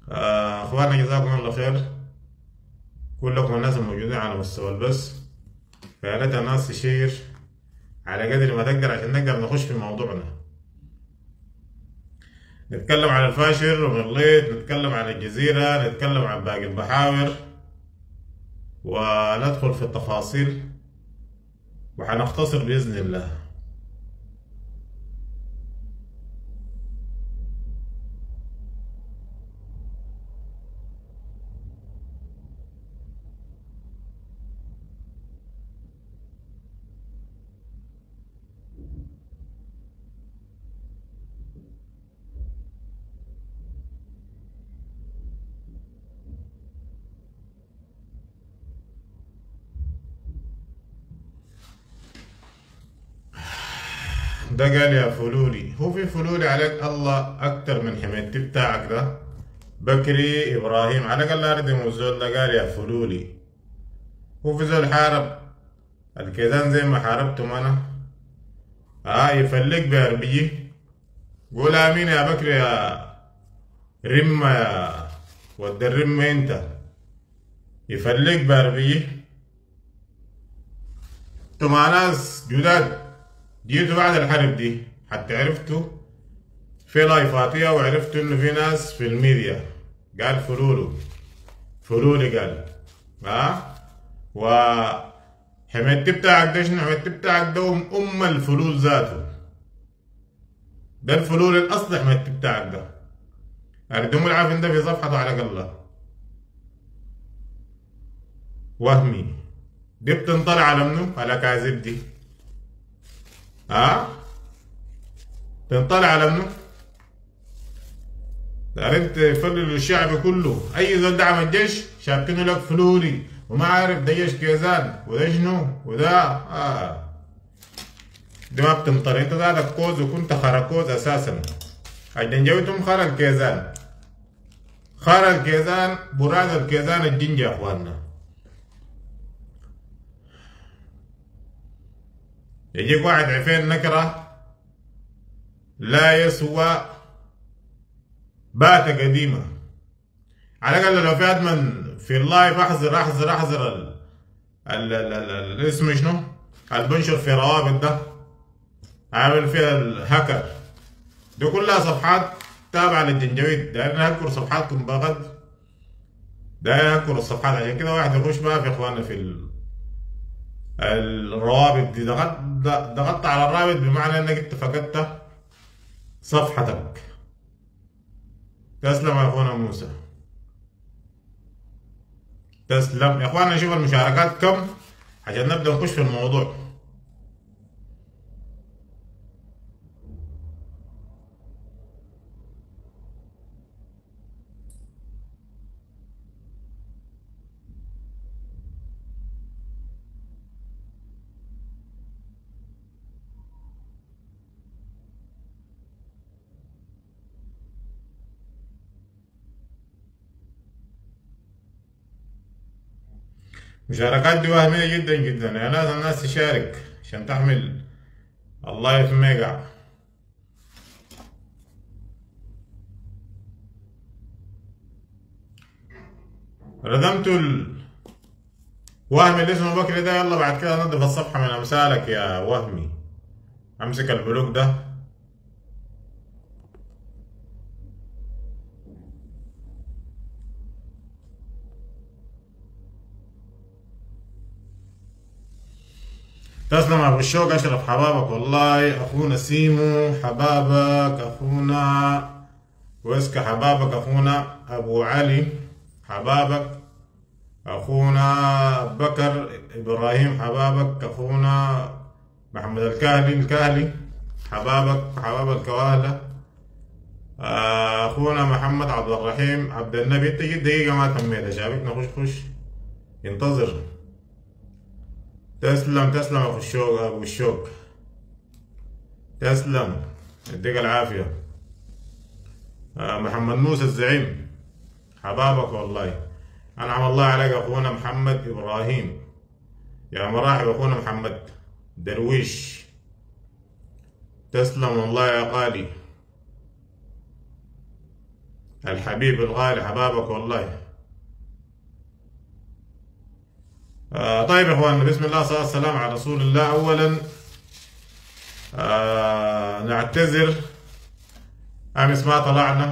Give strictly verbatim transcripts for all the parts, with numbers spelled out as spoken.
آه، اخوانا جزاكم الله خير. كلكم الناس الموجودين على مستوى البث، فيا ريت الناس تشير على قدر ما تقدر عشان نقدر نخش في موضوعنا. نتكلم عن الفاشر ومرليت، نتكلم عن الجزيرة، نتكلم عن باقي المحاور وندخل في التفاصيل، وحنختصر بإذن الله. ده قال يا فلولي، هو في فلولي عليك الله أكتر من حميدتي بتاعك ده بكري إبراهيم، على الأقل أردم الزول ده قال يا فلولي. هو في زول حارب الكيزان زي ما حاربتم أنا؟ آه يفلق بأربية. قول آمين يا بكري يا رمة يا ود الرمة أنت، يفلق بأربية. انتوا مع ناس جداد جيتوا بعد الحرب دي، حتى عرفتوا في لايفاتية وعرفتوا انه في ناس في الميديا قال فلولو فلولي قال ها. و حميدتي بتاعك ده شنو؟ حميدتي بتاعك ده ام الفلول ذاته، ده الفلول الاصلي. حميدتي بتاعك ده اردم العافن ده في صفحته على الله. وهمي دي بتنطلع على منو؟ على كاذب دي. ها؟ تنطلع على منو؟ عرفت تفلل الشعب كله، اي زول دعم الجيش شابكينه لك فلولي وما عارف ده جيش كيزان وده شنو وده اه دي ما بتنطر. انت ذاتك كوز وكنت خركوز اساسا. الجنجويتم خر الكيزان، خر الكيزان براد الكيزان الجنجة يا اخواننا. يجيك واحد عفين نكرة لا يسوى باتة قديمة. على الأقل لو في أدمن في اللايف أحذر أحذر أحذر ال ال ال ال الاسم شنو؟ البنشر في روابط ده عامل فيها الهاكر دي كلها صفحات تابعة للجنجويد. دايرين يهكروا صفحاتكم بغد، دايرين يهكروا الصفحات. عشان كده واحد يخش بقى في إخواننا في ال الروابط دي. ضغطت ضغطت على الرابط بمعنى انك انت فقدت صفحتك. تسلم يا اخونا موسى، تسلم يا اخوانا. نشوف المشاركات كم عشان نبدا نخش في الموضوع. المشاركات دي وهمية جدا جدا، يا ناس الناس تشارك عشان تحمل اللايف ميجا. ردمتوا الوهمي اللي اسمه بكري ده، يلا بعد كده نضف الصفحة من امثالك يا وهمي. امسك البلوك ده. تسلم ابو الشوق، اشرف حبابك والله. اخونا سيمو حبابك، اخونا ويسكا حبابك، اخونا ابو علي حبابك، اخونا بكر ابراهيم حبابك، اخونا محمد الكاهلي الكاهلي حبابك حباب الكواهلة، اخونا محمد عبد الرحيم عبد النبي. انت جيت دقيقة ما تميت شابكنا. خش خش انتظر. تسلم تسلم ابو الشوق ابو الشوق، تسلم يديك العافية. آه محمد موسى الزعيم حبابك والله. انعم الله عليك اخونا محمد ابراهيم. يا مراحب اخونا محمد درويش، تسلم والله يا غالي. الحبيب الغالي حبابك والله. آه طيب يا اخواننا، بسم الله والصلاة والسلام على رسول الله. اولا آه نعتذر، امس ما طلعنا،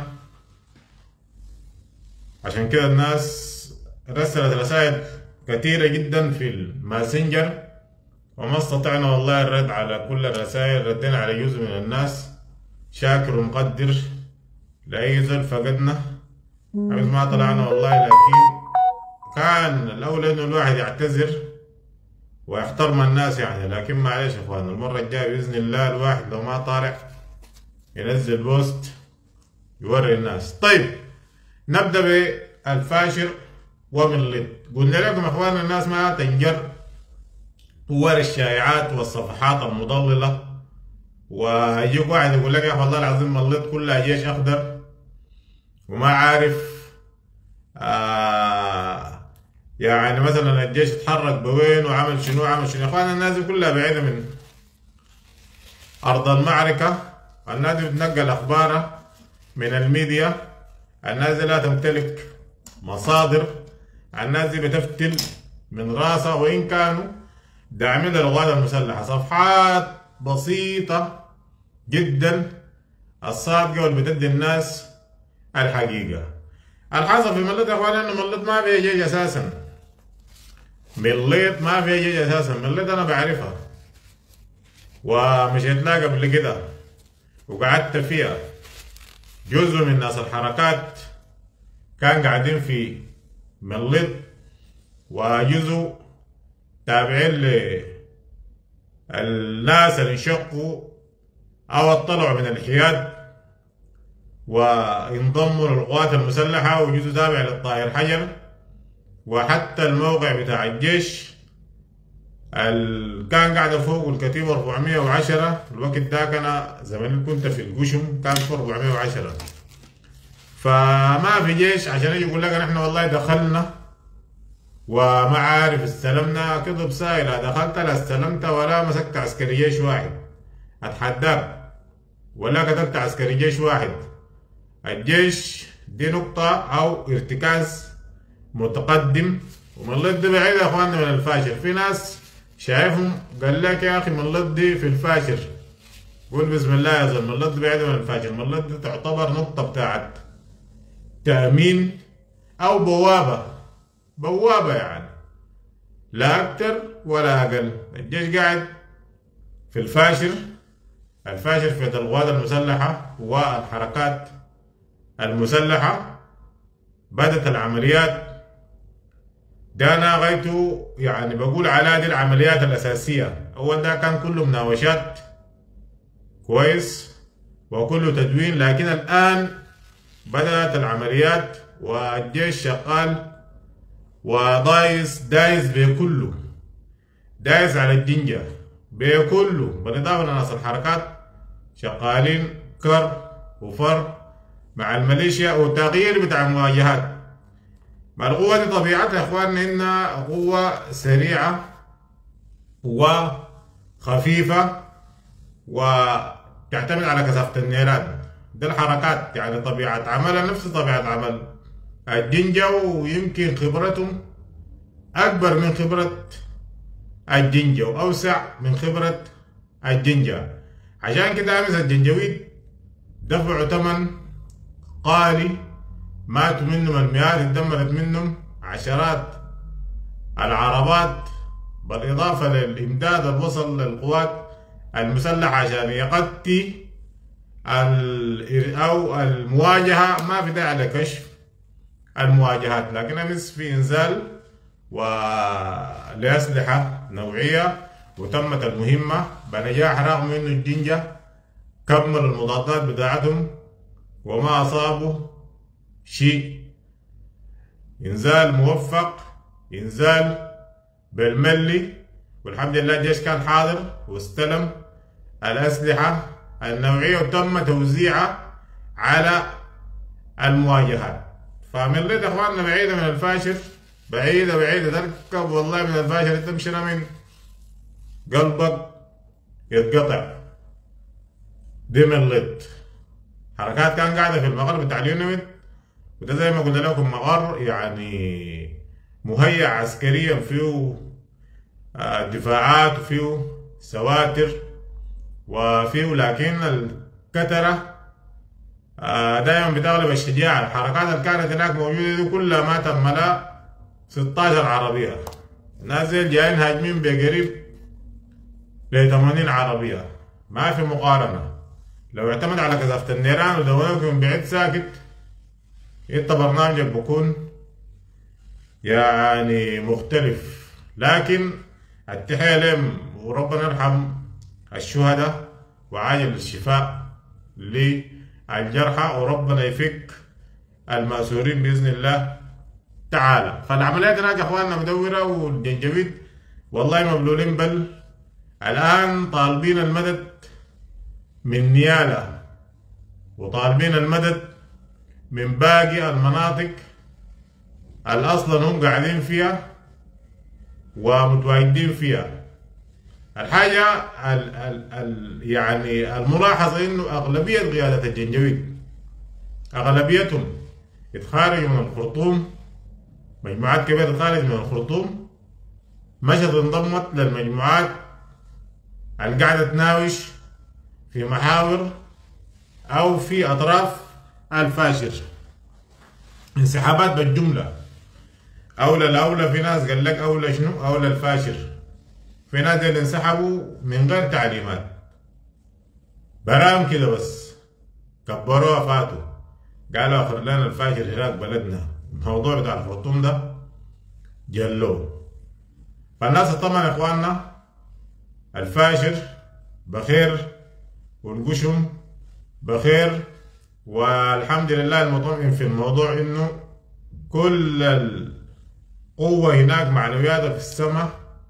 عشان كده الناس رسلت رسائل كثيرة جدا في الماسنجر وما استطعنا والله الرد على كل الرسائل. ردينا على جزء من الناس، شاكر ومقدر لأي زول فقدنا. امس ما طلعنا والله، لكن كان الأولى إنه الواحد يعتذر ويحترم الناس يعني. لكن معلش يا إخوان، المرة الجاية بإذن الله الواحد لو ما طالع ينزل بوست يوري الناس. طيب نبدأ بالفاشر ومن لد. قلنا لكم يا إخوان الناس ما تنجر ورا الشائعات والصفحات المضللة، ويجيك واحد يقول لك يا أخي والله العظيم مليت كلها جيش أخضر وما عارف آه يعني مثلا الجيش اتحرك بوين وعمل شنو عمل شنو. يا اخوان الناس دي كلها بعيدة من أرض المعركة، الناس دي بتنقل أخبارها من الميديا، الناس دي لا تمتلك مصادر، الناس دي بتفتل من راسها، وإن كانوا داعمين للقوات المسلحة. صفحات بسيطة جدا الصادقة واللي بتدي الناس الحقيقة. الحصل في مليط يا اخوان انه مليط ما فيها جيش اساسا، مليط ما فيها جيش اساسا. مليط انا بعرفها ومشيت لها قبل كده وقعدت فيها. جزء من ناس الحركات كان قاعدين في مليط، وجزء تابعين للناس اللي انشقوا او اطلعوا من الحياد وانضموا للقوات المسلحة، وجزء تابع للطائر حجر. وحتى الموقع بتاع الجيش اللي كان قاعد فوق الكتيبة أربعمية وعشرة الوقت ده، كان زمان كنت في القشم كان في أربعمية وعشرة. فما في جيش عشان يجي يقول لك نحن والله دخلنا وما عارف استلمنا. كذب سائل، لا دخلت لا استلمت ولا مسكت عسكري جيش واحد اتحداك، ولا كتبت عسكري جيش واحد. الجيش دي نقطة أو ارتكاز متقدم، ومليط دي بعيد يا اخواننا من الفاشر. في ناس شايفهم قال لك يا اخي مليط دي في الفاشر، قول بسم الله يا زلمة، مليط دي بعيدة من الفاشر. مليط دي تعتبر نقطة بتاعت تأمين أو بوابة، بوابة يعني لا أكتر ولا أقل. الجيش قاعد في الفاشر، الفاشر في القوات المسلحة والحركات المسلحة. بدت العمليات ده انا غايته يعني بقول على دي العمليات الاساسيه. اول ده كان كله مناوشات كويس وكله تدوين، لكن الان بدات العمليات والجيش شغال ودايس دايس بكله، دايس على الجنجة بكله، بالاضافه لناس الحركات شغالين كر وفر مع الميليشيا وتغيير بتاع المواجهات. مع القوة دي طبيعتها يا اخواننا انها قوة سريعة وخفيفة وتعتمد على كثافة النيران. دي الحركات يعني طبيعة عملها نفس طبيعة عمل الجنجة، ويمكن خبرتهم أكبر من خبرة الجنجة وأوسع من خبرة الجنجة. عشان كده أمس الجنجويد دفعوا ثمن قالي، ماتوا منهم المئات، اتدمرت منهم عشرات العربات، بالإضافة للإمداد اللي وصل للقوات المسلحة عشان يغطي أو المواجهة. ما في داعي لكشف المواجهات، لكن أمس في إنزال ولأسلحة نوعية وتمت المهمة بنجاح، رغم إنه الجنجة كملوا المضادات بتاعتهم وما أصابوا شيء. إنزال موفق، إنزال بالملي، والحمد لله الجيش كان حاضر واستلم الأسلحة النوعية وتم توزيعها على المواجهات. فمن ليت اخواننا بعيدة من الفاشر، بعيدة بعيدة تركب والله من الفاشر تمشي من قلبك يتقطع. دي من ليت حركات كان قاعدة في المغرب بتاع اليونميت وده زي ما قلت لكم مغر يعني مهيأ عسكريا، فيه آه، دفاعات وفيه سواتر وفيه، لكن الكترة آه، دائما بتغلب الشجاعة. الحركات اللي كانت هناك موجودة دي كلها ما تم لها ستاشر عربية، نازل جايين هاجمين بقريب ل ثمانين عربية، ما في مقارنة. لو اعتمد على كثافة النيران ودوامك من بعيد ساكت، انت برنامجك بكون يعني مختلف. لكن التحية لهم وربنا يرحم الشهداء وعاجل الشفاء للجرحى، وربنا يفك المأسورين بإذن الله تعالى. فالعمليات هناك يا اخواننا مدورة، والجنجويد والله مبلولين، بل الآن طالبين المدد من نيالة، وطالبين المدد من باقي المناطق اللي اصلا هم قاعدين فيها ومتواجدين فيها. الحاجة ال ال ال يعني الملاحظة انه اغلبية قيادة الجنجويد اغلبيتهم اتخارجوا من الخرطوم، مجموعات كبيرة اتخارجت من الخرطوم، مشت انضمت للمجموعات اللي قاعدة تناوش في محاور او في اطراف الفاشر. انسحابات بالجملة، اولى الاولى في ناس قال لك اولى شنو؟ اولى الفاشر. في ناس اللي انسحبوا من غير تعليمات، برام كده بس كبروها فاتوا، قالوا اخر لنا الفاشر هناك بلدنا. الموضوع بتاع الخرطوم ده جلوه. فالناس طبعا يا اخواننا الفاشر بخير والقشم بخير، والحمد لله المطمئن في الموضوع انه كل القوة هناك معنوياتها في السماء،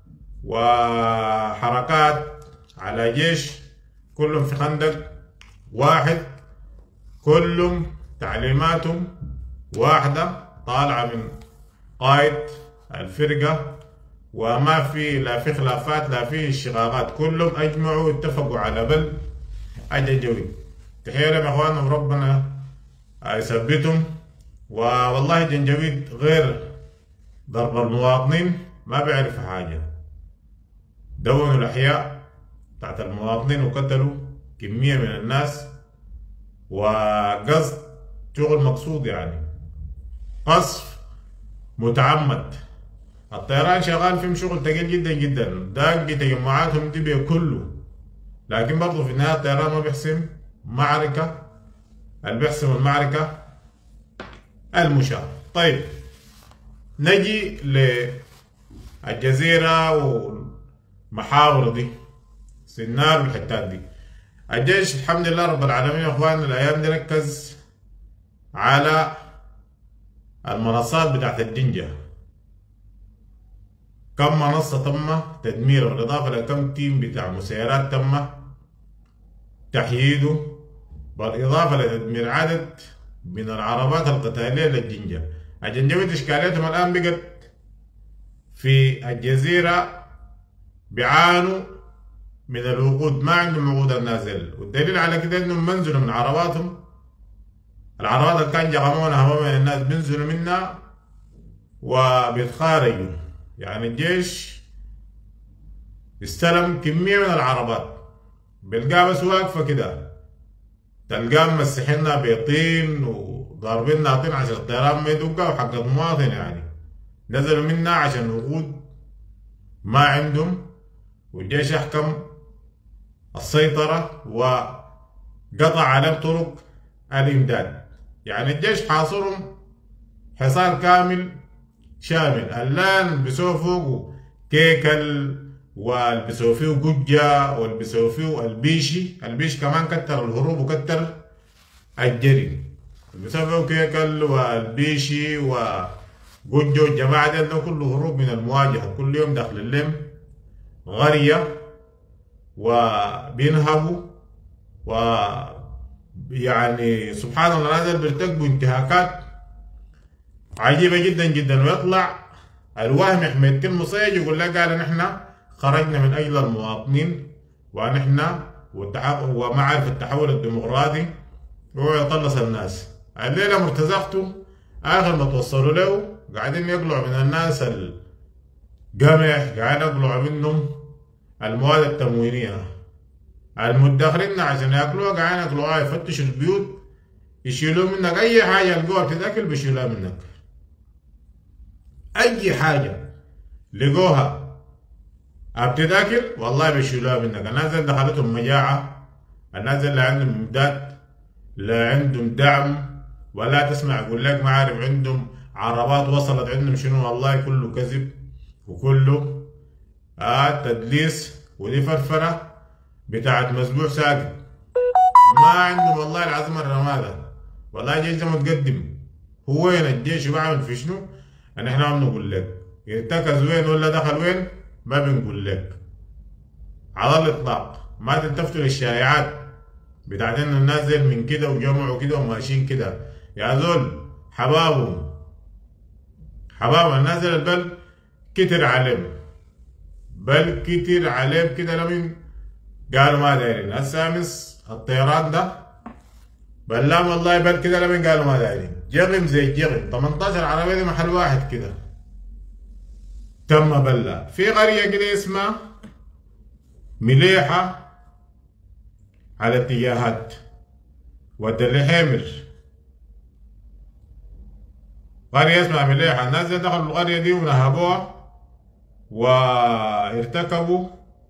وحركات على جيش كلهم في خندق واحد، كلهم تعليماتهم واحدة طالعة من قائد الفرقة، وما في لا في خلافات لا في شقاقات، كلهم اجمعوا اتفقوا على بل الجنجويد. تحية لهم يا اخواننا وربنا يثبتهم. والله الجنجويد غير ضرب المواطنين ما بيعرف حاجة، دونوا الأحياء بتاعت المواطنين وقتلوا كمية من الناس، وقصد شغل مقصود يعني قصف متعمد. الطيران شغال فيهم شغل تقيل جدا جدا، داقي تجمعاتهم دي كله، لكن برضه في النهاية الطيران ما بيحسم معركة، اللي بيحسم المعركة المشاة. طيب نجي للجزيرة والمحاور دي، سنار والحتات دي. الجيش الحمد لله رب العالمين يا اخوان الايام دي ركز على المنصات بتاعت الدنجة. كم منصة تم تدميرها، بالاضافة لكم تيم بتاع مسيرات تم تحييده، بالاضافة لتدمير عدد من العربات القتالية للجنجة. الجنجويد اشكاليتهم الان بقت في الجزيرة بيعانوا من الوقود، ما عندهم وقود النازل، والدليل على كده انهم بينزلوا من عرباتهم، العربات اللي كان جغمونها هم من الناس بينزلوا منها وبيتخارجوا. يعني الجيش استلم كمية من العربات، بيلقاها بس واقفة كده، تلقاهم مسحينها بيطين وضاربين ناطين عشان الطيران ما يدقها، وحق المواطن يعني نزلوا منها عشان وقود ما عندهم. والجيش أحكم السيطرة وقطع عليهم طرق الإمداد. يعني الجيش حاصرهم حصار كامل شامل، اللان بيسووا فوقه كيكل والبسوا فيه قجة والبسوا فيه البيشي، البيش كمان كتر الهروب وكتر الجري، بسبب كيكل والبيشي وقجة والجماعة دي كله هروب من المواجهة، كل يوم داخل الليم غرية وبينهبوا، ويعني سبحان الله هذا بيرتكبوا انتهاكات عجيبة جدا جدا. ويطلع الوهم احمد كلمة صيج يقول لك قال نحن خرجنا من اجل المواطنين ونحن وما عارف التحول الديمقراطي، وهو يطلص الناس. الليلة مرتزقته آخر ما توصلوا له قاعدين يقلعوا من الناس القمح، قاعدين يقلعوا منهم المواد التموينية. المدخرين عشان ياكلوها قاعدين ياكلوها، يفتشوا البيوت يشيلوا منك أي حاجة يلقوها بتتاكل بيشيلوها منك. أي حاجة لقوها بتتاكل والله بيشيلوها منك. الناس اللي دخلتهم مجاعة، الناس اللي عندهم إمداد، لا عندهم دعم، ولا تسمع يقول لك ما عارف عندهم عربات وصلت عندهم شنو، والله كله كذب وكله آه تدليس، ودي فرفرة بتاعت مسبوع ساكت. ما عندهم والله العظيم الرمادة. والله الجيش ده متقدم. هو وين الجيش بعمل في شنو؟ ان احنا ما بنقول لك ارتكز وين ولا دخل وين، ما بنقول لك على الاطلاق. ما تلتفتوا للشائعات بتاعت انه الناس زي من كده وجمعوا كده وماشيين كده. يا زول حبابهم حبابهم الناس زي البل كتر عليهم، بل كتر عليهم كده. لمن قالوا ما دايرين السامس الطيران ده بلام والله، بل كده لمن قالوا ما دايرين جغم زي الجغم. تمنتاشر عربية دي محل واحد كده تم بلا. في قرية كده اسمها مليحة على اتجاهات ودلي حامر، قرية اسمها مليحة. الناس اللي دخلوا القرية دي ونهبوها وارتكبوا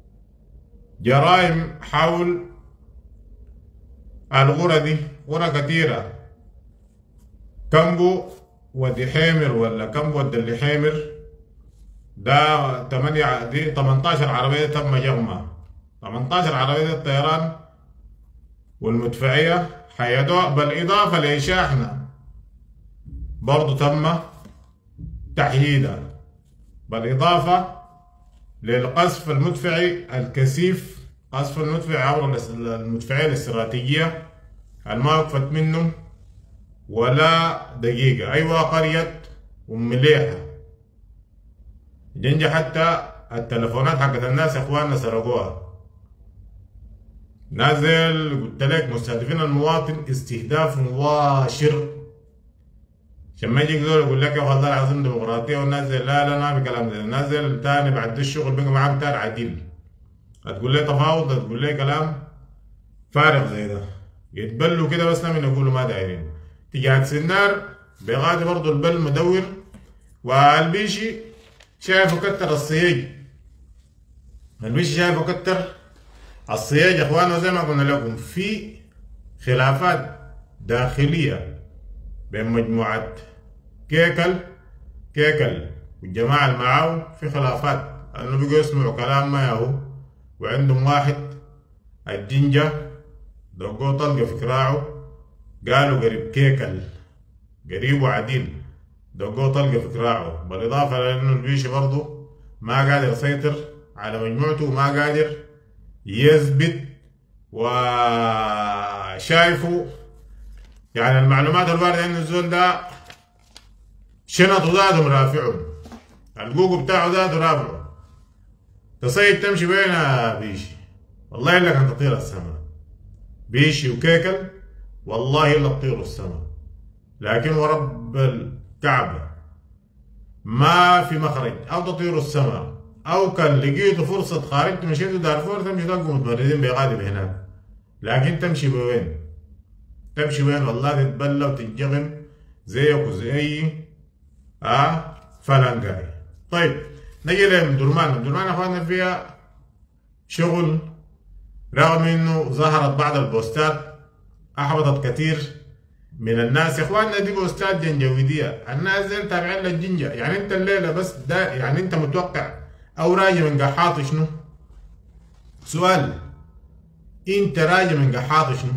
جرائم حول الغرة دي، غرة كتيرة. كمبو ودي حامر ولا كمبو ودي حامر ده تمانية دي تمنتاشر عربية تم جمعها. تمنتاشر عربية الطيران والمدفعية حيدوها، بالإضافة لشاحنة برضو تم تحييدها، بالإضافة للقصف المدفعي الكثيف، قصف المدفعي عبر المدفعية الاستراتيجية ما وقفت منه ولا دقيقة. أيوة قرية أم مليحة جنجة حتى التلفونات حقت الناس اخواننا سرقوها. نازل قلت لك مستهدفين المواطن استهداف مباشر، عشان ما يجيك دول يقول لك يا والله العظيم ديمقراطيه ونازل. لا لا ما بكلام ده، نازل تاني بعد الشغل بقى معاك تاني عديل، هتقول لي تفاوض، هتقول لي كلام فارغ زي ده. يتبلوا كده بس لمن يقولوا ما دايرين. تجي سنار بغادي برضه البل مدور، والبيشي شايفه كتر الصياج، البيشي شايفه كتر الصياج يا اخوانا. زي ما قلنا لكم في خلافات داخليه بين مجموعه كيكل كيكل والجماعه اللي معاه، في خلافات انه بيجوا يسمعوا كلام ما ياهو. وعندهم واحد الجنجه دقوه طلقه في كراعه، قالوا قريب كيكل قريب وعديل دقوه طلقه في كراعه. بالاضافه لانه البيشي برضه ما قادر يسيطر على مجموعته وما قادر يثبت، وشايفه يعني المعلومات الواردة ان الزول ده شنطه ذاته مرافعهم، الجوجو بتاعه ذاته رافعه. تصيد تمشي بينها بيشي والله الا كان تطير السماء. بيشي وكيكل والله الا تطيروا السماء، لكن ورب الكعبة ما في مخرج. او تطيروا السماء او كان لقيتوا فرصة خارجتوا مشيتوا دارفور تمشي تلقوا متمردين بغادي هناك، لكن تمشي بوين؟ تمشي وين؟ والله تتبلى وتنجغم زيك وزي اي اه فلنقاي. طيب نجي لمدرمان. مدرمان اخواننا فيها شغل، رغم انه ظهرت بعض البوستات احبطت كثير من الناس. يا اخواننا دي بوستات جنجويديه، الناس دي تابعين للجنجه. يعني انت الليله بس ده يعني انت متوقع او راجع من قحاطي شنو؟ سؤال، انت راجع من قحاطي شنو؟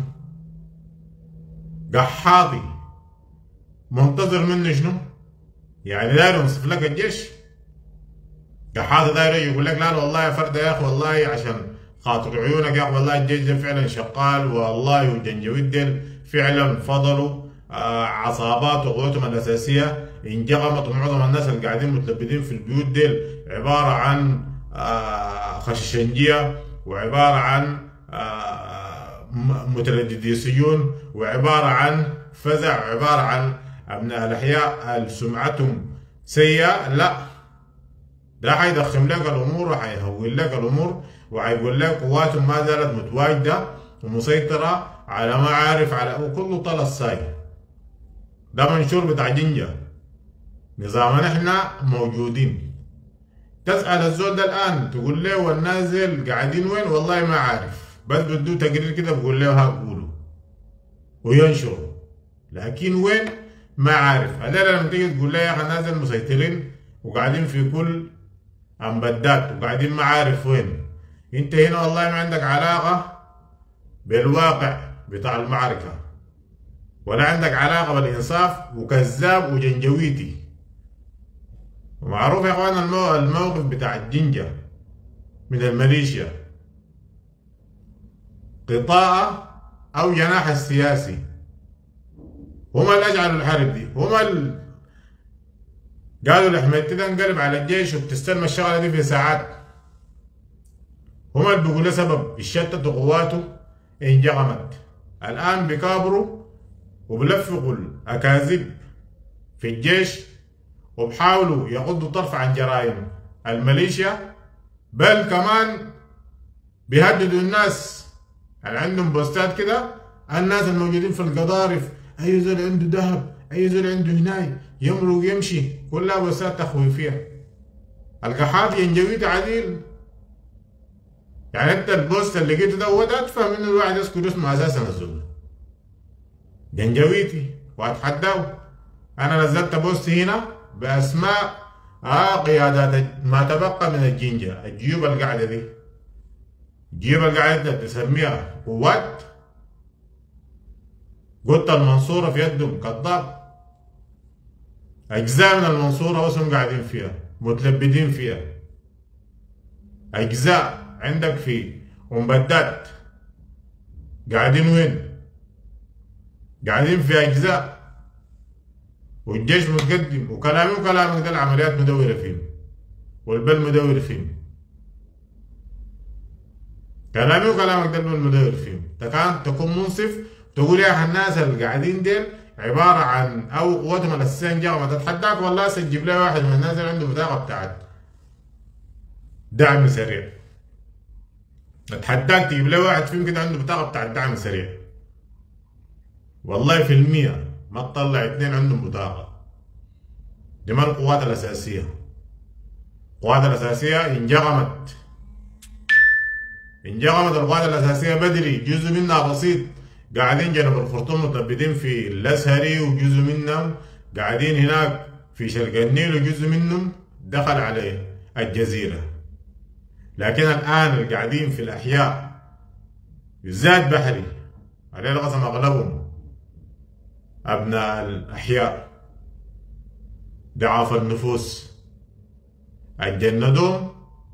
قحاطي منتظر منه شنو؟ يعني داير ينصف لك الجيش؟ قحاطي داير يقول لك لا والله يا فرده يا اخي والله عشان خاطر عيونك يا اخي والله الجيش ده فعلا شغال، والله وجنجويد ديل فعلا فضلوا آه عصابات وقوتهم الاساسيه انجغمت، ومعظم الناس اللي قاعدين متلبدين في البيوت ديل عباره عن آه خششنجيه، وعباره عن آه مترددي سجون، وعباره عن فزع، وعباره عن أبناء الأحياء سمعتهم سيئة، لا، ده حيدخم لك الأمور وحيهول لك الأمور وحيقول لك قواتهم ما زالت متواجدة ومسيطرة على ما عارف على وكله طلس ساي. ده منشور بتاع جنجة، نظامنا احنا موجودين. تسأل الزول ده الآن تقول له والنازل قاعدين وين؟ والله ما عارف، بس بدو تقرير كده بقول له ها قولوا وينشروا، لكن وين ما عارف. هذول لما تيجي تقول له يا أخي نازل مسيطرين وقاعدين في كل أمبدات وقاعدين ما عارف وين، أنت هنا والله ما عندك علاقة بالواقع بتاع المعركة ولا عندك علاقة بالإنصاف، وكذاب وجنجويتي. ومعروف يا اخوانا الموقف بتاع الجنجة من الميليشيا، قطاع او جناح السياسي، هم اللي اجعلوا الحرب دي، هم اللي قالوا لأحمد تيدا انقلب على الجيش وبتستلم الشغله دي في ساعات، هم اللي بيقولوا سبب يشتتوا قواته انجغمت. الان بيكابروا وبلفقوا الاكاذيب في الجيش وبحاولوا يغضوا طرف عن جرائم الميليشيا، بل كمان بيهددوا الناس اللي عندهم بوستات كده، الناس الموجودين في القضارف، اي زول عنده ذهب، اي زول عنده هناي يمرق يمشي، كلها بوستات تخويفيه. القحاط ينجويت عديل، يعني انت البوست اللي لقيته ده هو ده تفهم انه الواحد يذكر اسمه اساسا الزول جنجويتي واتحداه. انا نزلت بوست هنا باسماء آه قيادات ما تبقى من الجنجة، الجيوب القاعدة دي، الجيوب القاعدة تسميها قوات، قلت المنصورة في يدهم كذاب، أجزاء من المنصورة واسهم قاعدين فيها متلبدين فيها، أجزاء عندك في أمبدات قاعدين وين؟ قاعدين في أجزاء، والجيش متقدم، وكلامي وكلامك ده العمليات مدورة فيهم والبل مدور فيهم، كلامي وكلامك ده البل مدور فيهم. تكان تكون منصف تقول يا اخي الناس اللي قاعدين ديل عبارة عن او قوتهم الاساسية انجغمت، تتحداك والله سجب لي واحد من الناس اللي عنده بطاقة بتاعت دعم سريع، اتحداك تجيب لي واحد فيهم كده عنده بطاقة بتاعت دعم سريع، والله في المية ما تطلع اتنين عندهم بطاقة. دي ما القوات الأساسية، القوات الأساسية انجغمت انجغمت القوات الأساسية بدري، جزء منها بسيط قاعدين جنوب الخرطوم متبدين في الأزهري، وجزء منهم قاعدين هناك في شرق النيل، وجزء منهم دخل على الجزيرة. لكن الآن اللي قاعدين في الأحياء بالذات بحري عليه القسم أغلبهم أبناء الأحياء ضعاف النفوس، الجندوم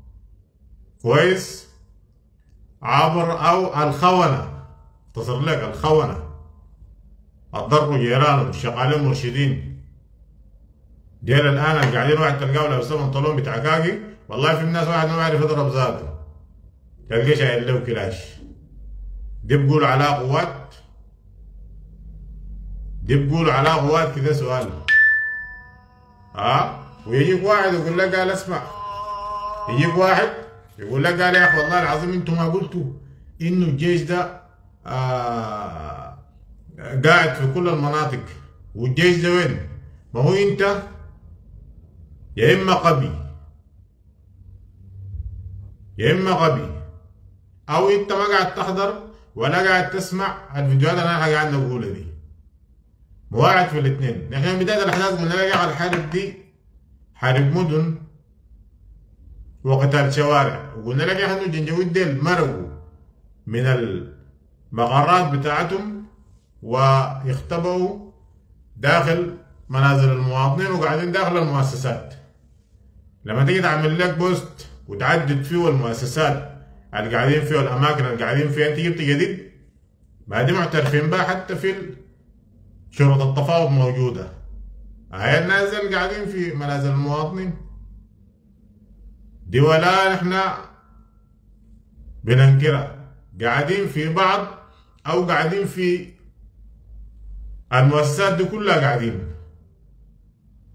كويس عبر أو الخونة، تصل لك الخونة الضرب جيرانهم شغالين مرشدين ديال الآن اللي قاعدين واحد تلقاه لابس بنطلون بتاع كاكي، والله في الناس واحد ما يعرف يضرب ذاته تلقاه شايل له كلاش. دي بقولوا على قوات، دي بقولوا على قوات كده سؤال ها. ويجيك واحد يقول لك قال اسمع، يجيك واحد يقول لك قال يا اخي والله العظيم انتم ما قلتوا انه الجيش ده آه قاعد في كل المناطق، والجيش ده وين؟ ما هو انت يا اما غبي يا اما غبي، او انت ما قاعد تحضر ولا قاعد تسمع الفيديوهات اللي انا قاعد نقولها دي، واحد في الاثنين. نحن من بداية الأحداث قلنا لك على الحرب دي حرب مدن وقتال شوارع، وقلنا لك يا اخي الجنجويد ديل مرقوا من المغارات بتاعتهم ويختبئوا داخل منازل المواطنين وقاعدين داخل المؤسسات. لما تيجي تعمل لك بوست وتعدد فيه المؤسسات اللي قاعدين فيه والأماكن اللي قاعدين فيها، أنت جبت جديد ما دي معترفين بها، حتى في شروط التفاوض موجودة. هاي الناس اللي قاعدين في منازل المواطنين دي ولا نحن بننكرها، قاعدين في بعض أو قاعدين في المؤسسات دي كلها قاعدين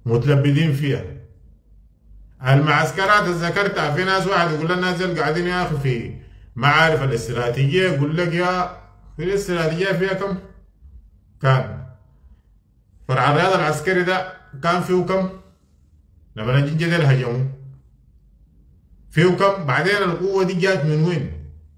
متلبدين فيها. المعسكرات اللي ذكرتها في ناس واحد يقول لنا نازل قاعدين يا اخي في معارف الاستراتيجيه، يقول لك يا في الاستراتيجيه فيها كم؟ كان فرع الرياض العسكري ده كان فيه كم؟ لما الجنجة ديل هجموا فيه كم؟ بعدين القوة دي جات من وين؟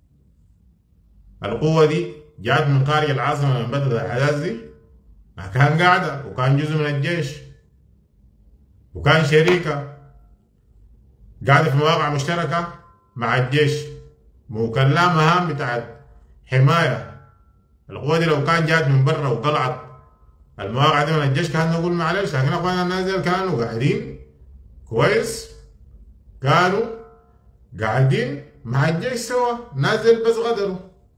القوة دي جات من خارج العاصمة لما بدأت الأحداث دي؟ ما كان قاعدة وكان جزء من الجيش وكان شريكة قاعدة في مواقع مشتركة مع الجيش، وكان لها مهام بتاعت حماية. القوة دي لو كان جات من برا وطلعت المواقع دي من الجيش كان نقول معلش، لكن اخواننا الناس دي كانوا قاعدين كويس، كانوا قاعدين مع الجيش سوا، نازل بس غدروا،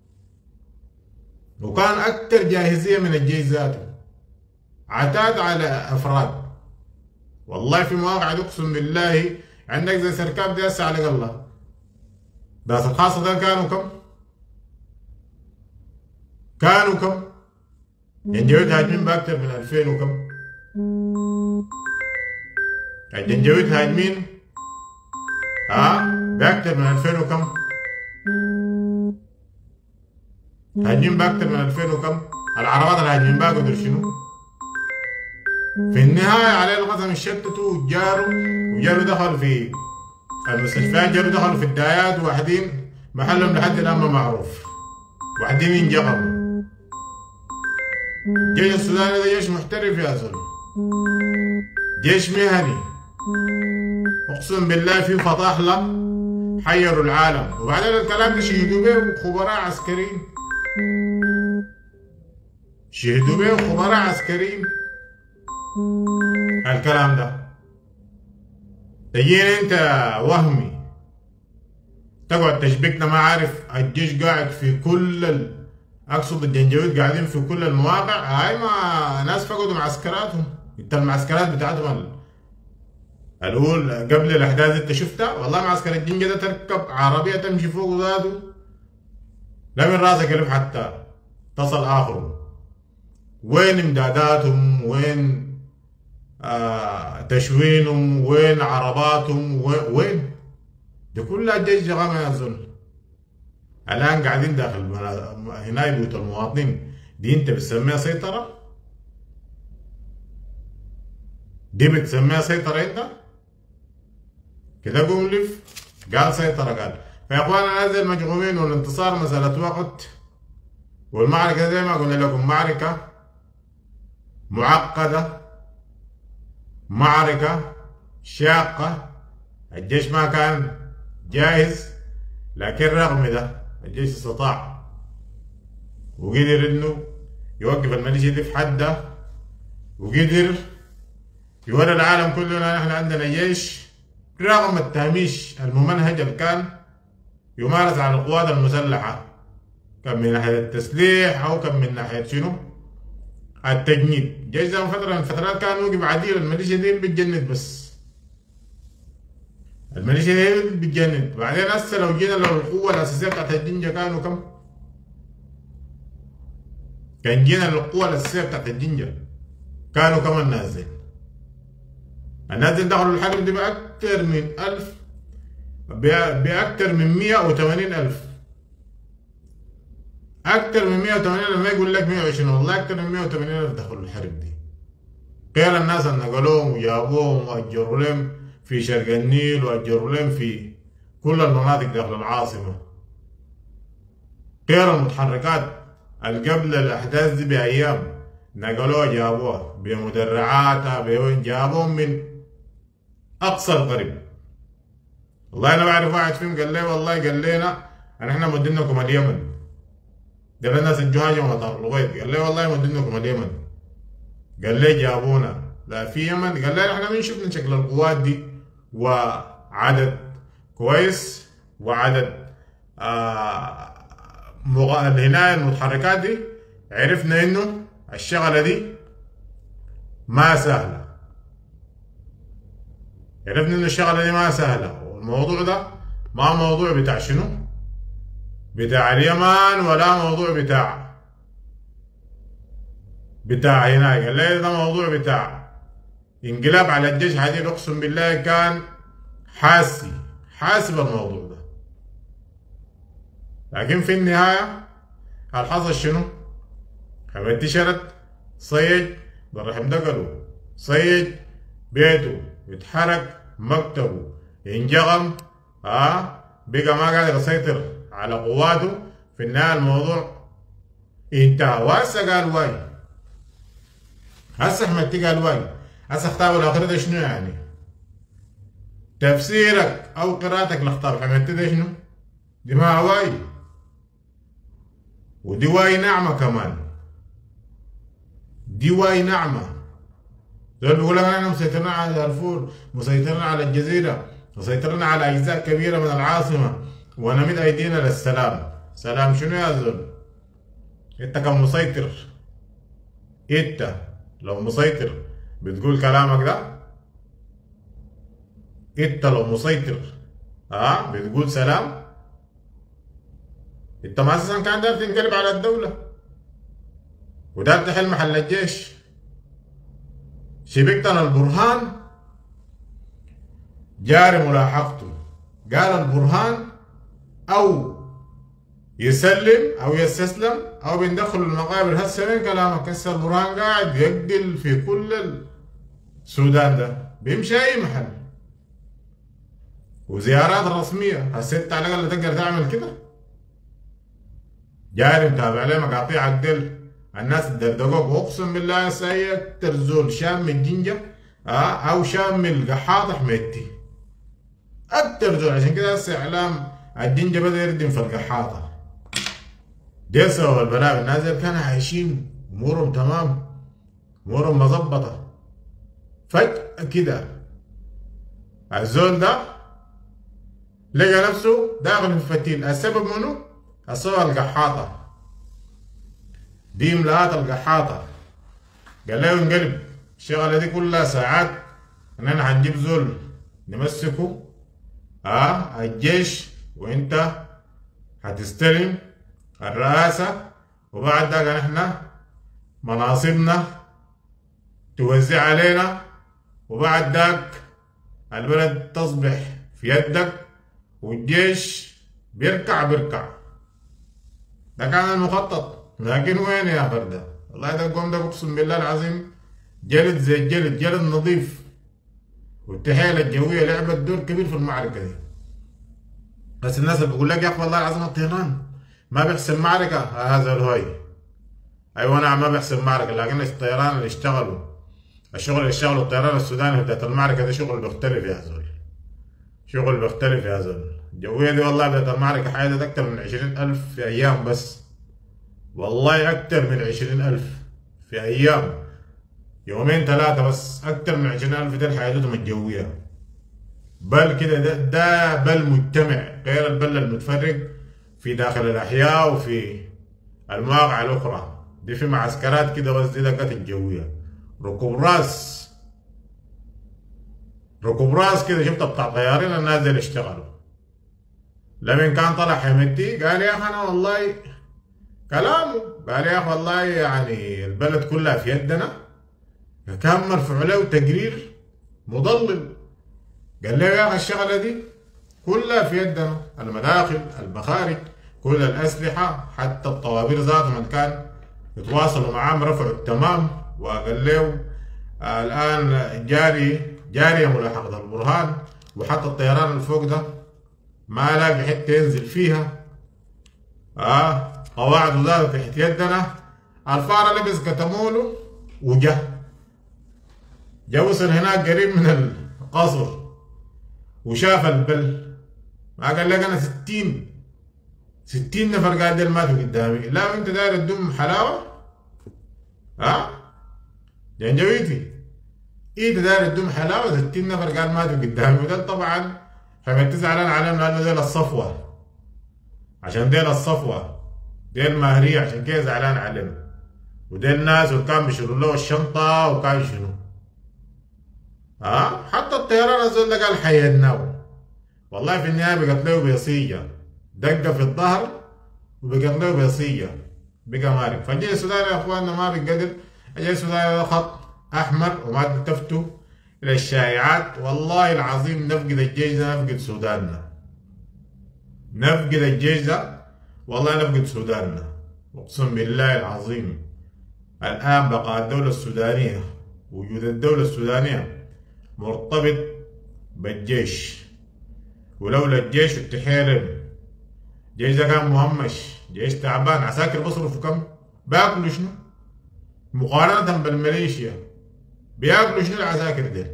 وكان أكثر جاهزية من الجيش ذاته، عتاد على أفراد. والله في مواقع اقسم بالله عندك زي سركاب دي هسه على الله، بس الخاصة ده كانوا كم؟ كانوا كم؟ جنجويد هاجمين بأكثر من ألفين وكم؟ الجنجويد هاجمين ها بأكثر من ألفين وكم؟ هاجمين بأكثر من ألفين وكم؟ العربات اللي هاجمين بها قدر شنو؟ في النهاية عليه القسم اتشتتوا وجاروا وجاروا دخلوا في المستشفيات، جاروا دخلوا في الدايات، واحدين محلهم لحد الآن ما معروف، واحدين ينجغموا. الجيش السوداني ده جيش محترف يا زلمة، جيش مهني اقسم بالله فيه فطاحلة حيروا العالم. وبعدين الكلام ده شهدوا به خبراء عسكريين، شهدوا به خبراء عسكريين الكلام ده. تجيني انت وهمي تقعد تشبكنا، ما عارف الجيش قاعد في كل ال... اقصد الجنجويد قاعدين في كل المواقع. هاي ما ناس فقدوا معسكراتهم. انت المعسكرات بتاعتهم ال... الاول قبل الاحداث انت شفتها؟ والله معسكر الجنجة ده تركب عربية تمشي فوق ذاته لا من راسك قلب حتى تصل اخره. وين امداداتهم؟ وين آه تشوينهم؟ وين عرباتهم؟ وين؟ دي كلها الجيش جغامة يا زلمة. الآن قاعدين داخل هنا بيوت المواطنين، دي أنت بتسميها سيطرة؟ دي بتسميها سيطرة أنت؟ كده قوم لف قال سيطرة قال. فيا إخوانا نازل مجغومين، والانتصار مسألة وقت، والمعركة زي ما قلنا لكم معركة معقدة، معركة شاقة. الجيش ما كان جاهز، لكن رغم ده الجيش استطاع وقدر انه يوقف الميليشيا دي في حدها، وقدر يوري العالم كله ان احنا عندنا جيش رغم التهميش الممنهج اللي كان يمارس على القوات المسلحة، كان من ناحية التسليح او كان من ناحية شنو؟ التجنيد. الجيش ده فترة من الفترات كان وقف عديل، الميليشيا دي بتجند بس، الميليشيا دي بتجند. بعدين هسه لو جينا لو القوة الأساسية بتاعت الجنجة كانوا كم؟ كان جينا للقوة الأساسية بتاعت الجنجة كانوا كم الناس دي؟ الناس دي دخلوا الحرب دي بأكثر من ألف، بأكثر من مية وثمانين ألف، أكثر من مية وثمانين ألف، ما يقول لك مية وعشرين، والله أكثر من مية وثمانين ألف دخلوا الحرب دي. غير الناس اللي نقلوهم وجابوهم وأجروا لهم في شرق النيل وأجروا لهم في كل المناطق داخل العاصمة. غير المتحركات اللي قبل الأحداث دي بأيام نقلوها جابوها بمدرعاتها بوين، جابوهم من أقصى القرب. والله أنا بعرف واحد فيهم قال لي والله قال لنا أن إحنا مودينكم اليمن. قال الناس الجهاجة ومطار الغيط، قال لي والله مودينكم اليمن. قال لي جابونا لا في يمن، قال لي احنا من شفنا شكل القوات دي وعدد كويس وعدد آه هنا المتحركات دي، عرفنا انه الشغله دي ما سهله، عرفنا انه الشغله دي ما سهله، والموضوع ده ما موضوع بتاع شنو؟ بتاع اليمن، ولا موضوع بتاع بتاع هناك. قال لي ده موضوع بتاع انقلاب على الجيش حديد اقسم بالله كان حاسي حاسب الموضوع ده. لكن في النهاية الحصل شنو؟ حميدتي شرد صيد بالرحم دقلوا، صيد بيته اتحرق، مكتبه انجغم، اه بقى ما قادر يسيطر على قواته. في النهاية الموضوع انتهى. وهسه قال واي، هسه حميدتي قال واي، هسه خطابه الاخير ده شنو يعني؟ تفسيرك او قراءتك لخطاب حميدتي ده شنو؟ دي ما واي، ودي واي نعمة كمان، دي واي نعمة. دول بيقول لك احنا مسيطرين على دارفور، مسيطرين على الجزيرة، مسيطرين على اجزاء كبيرة من العاصمة، ونمد ايدينا للسلام. سلام شنو يا زول؟ انت كم مسيطر؟ انت لو مسيطر بتقول كلامك ده؟ انت لو مسيطر اه بتقول سلام؟ انت ما اساسا كان داير تنقلب على الدولة وداير تحل محل الجيش. شبكتنا البرهان جاري ملاحقته، قال البرهان او يسلم او يستسلم او بندخل المقابر. هسه وين كلامك؟ هسه البرهان قاعد يقتل في كل السودان ده، بيمشي اي محل وزيارات رسمية. هسه انت على الاقل تقدر تعمل كده؟ جاري متابع ليه مقاطيع الدل، الناس الدردقوك. واقسم بالله هسه اكتر زول شام من الجنجة اه او شام من القحاط حميدتي، اكتر زول. عشان كده هسه اعلام الجنجة بدا يردم في القحاطة. دي سبب البلاء. الناس اللي كانوا عايشين امورهم تمام، امورهم مظبطة، فجأة كده الزول ده لقى نفسه داخل في فتيل. السبب منه؟ السبب القحاطة، دي املاءات القحاطة. قال له انقلب الشغلة دي كلها ساعات اننا هنجيب زول نمسكه اه الجيش، وانت هتستلم الرئاسة، وبعد ذاك نحن مناصبنا توزع علينا، وبعد ذاك البلد تصبح في يدك والجيش بيركع بيركع. ده كان المخطط. لكن وين يا فردة؟ والله ده القوم ده اقسم بالله العظيم جلد زي الجلد، جلد نظيف. والتحية الجوية لعبت دور كبير في المعركة دي. بس الناس اللي بيقول لك يا اخي والله العظيم الطيران ما بيحسن معركة، هذا الهوي. ايوه نعم ما بيحسن معركة، لكن الطيران اللي اشتغلوا الشغل اللي اشتغلوا الطيران السوداني في بداية المعركة ده شغل بيختلف يا زول، شغل بيختلف يا زول. الجوية دي والله بداية المعركة حيدت أكتر من عشرين ألف في أيام بس، والله أكتر من عشرين ألف في أيام، يومين ثلاثة بس أكتر من عشرين ألف دي حيدتهم الجوية. بل كده ده, ده بل مجتمع غير البل المتفرق في داخل الأحياء وفي المواقع الأخرى. دي في معسكرات كده بس، دي دقات الجوية. ركوب راس ركوب راس كده شفت بتاع طيارين الناس دي اللي اشتغلوا. لمن كان طلع حميدتي قال يا اخي انا والله كلامه، قال يا اخي والله يعني البلد كلها في يدنا. كان مرفوع له تقرير مضلل قال له يا اخي الشغله دي كلها في يدنا، المداخل المخارج كل الاسلحه حتى الطوابير ذاتهم اللي كان يتواصلوا معاه رفعوا التمام. وقال له آه الان جاري جاريه ملاحقه البرهان، وحتى الطيران اللي فوق ده ما لاقي حته ينزل فيها. اه قواعده ذاته تحت يدنا. الفار لبس كتموله وجه جا وصل هناك قريب من القصر وشاف البل. ما قال لك انا ستين ستين نفر قاعدين ماتوا قدامي. لا انت داير تدوم حلاوه؟ ها؟ جنجويتي انت داير تدوم حلاوه؟ ستين نفر قاعد ماتوا قدامي. وده طبعا حميدتي زعلان عليهم لانه ديل الصفوه، عشان ديل الصفوه ديل ماهريه، عشان كده زعلان عليهم. وديل الناس اللي كان بيشيلوا له الشنطه وكان شنو؟ ها؟ حتى الطيران الزول ده قال حيدناه. والله في النهايه بقت له بيصيه، دقه في الظهر وبقت له بيصيه، بقى مارك. فالجيش السوداني يا اخواننا ما بيقدر. الجيش السوداني ده خط احمر وما تلتفتوا للشائعات. والله العظيم نفقد الجيش ده، نفقد سوداننا، نفقد الجيش ده، والله نفقد سوداننا، اقسم بالله العظيم. الان بقى الدولة السودانية، وجود الدولة السودانية مرتبط بالجيش، ولولا الجيش التحيرم، الجيش ده كان مهمش، جيش تعبان، عساكر بصرفوا كم؟ باكلوا شنو؟ مقارنة بالميليشيا بياكلوا شنو العساكر ديل؟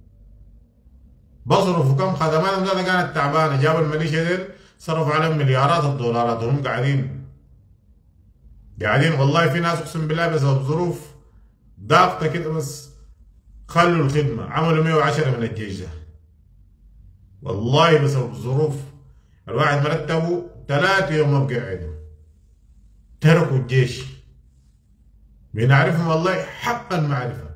بصرفوا كم؟ خدماتهم ذاتها كانت تعبانة، جابوا الميليشيا ديل صرفوا عليهم مليارات الدولارات، وهم قاعدين قاعدين والله في ناس اقسم بالله بسبب ظروف ضاغطة كده بس خلوا الخدمة، عملوا مية وعشرة من الجيش ده. والله بسبب ظروف الواحد مرتبه ثلاثة يوم ما بقعدوا، تركوا الجيش. بنعرفهم والله حق المعرفة،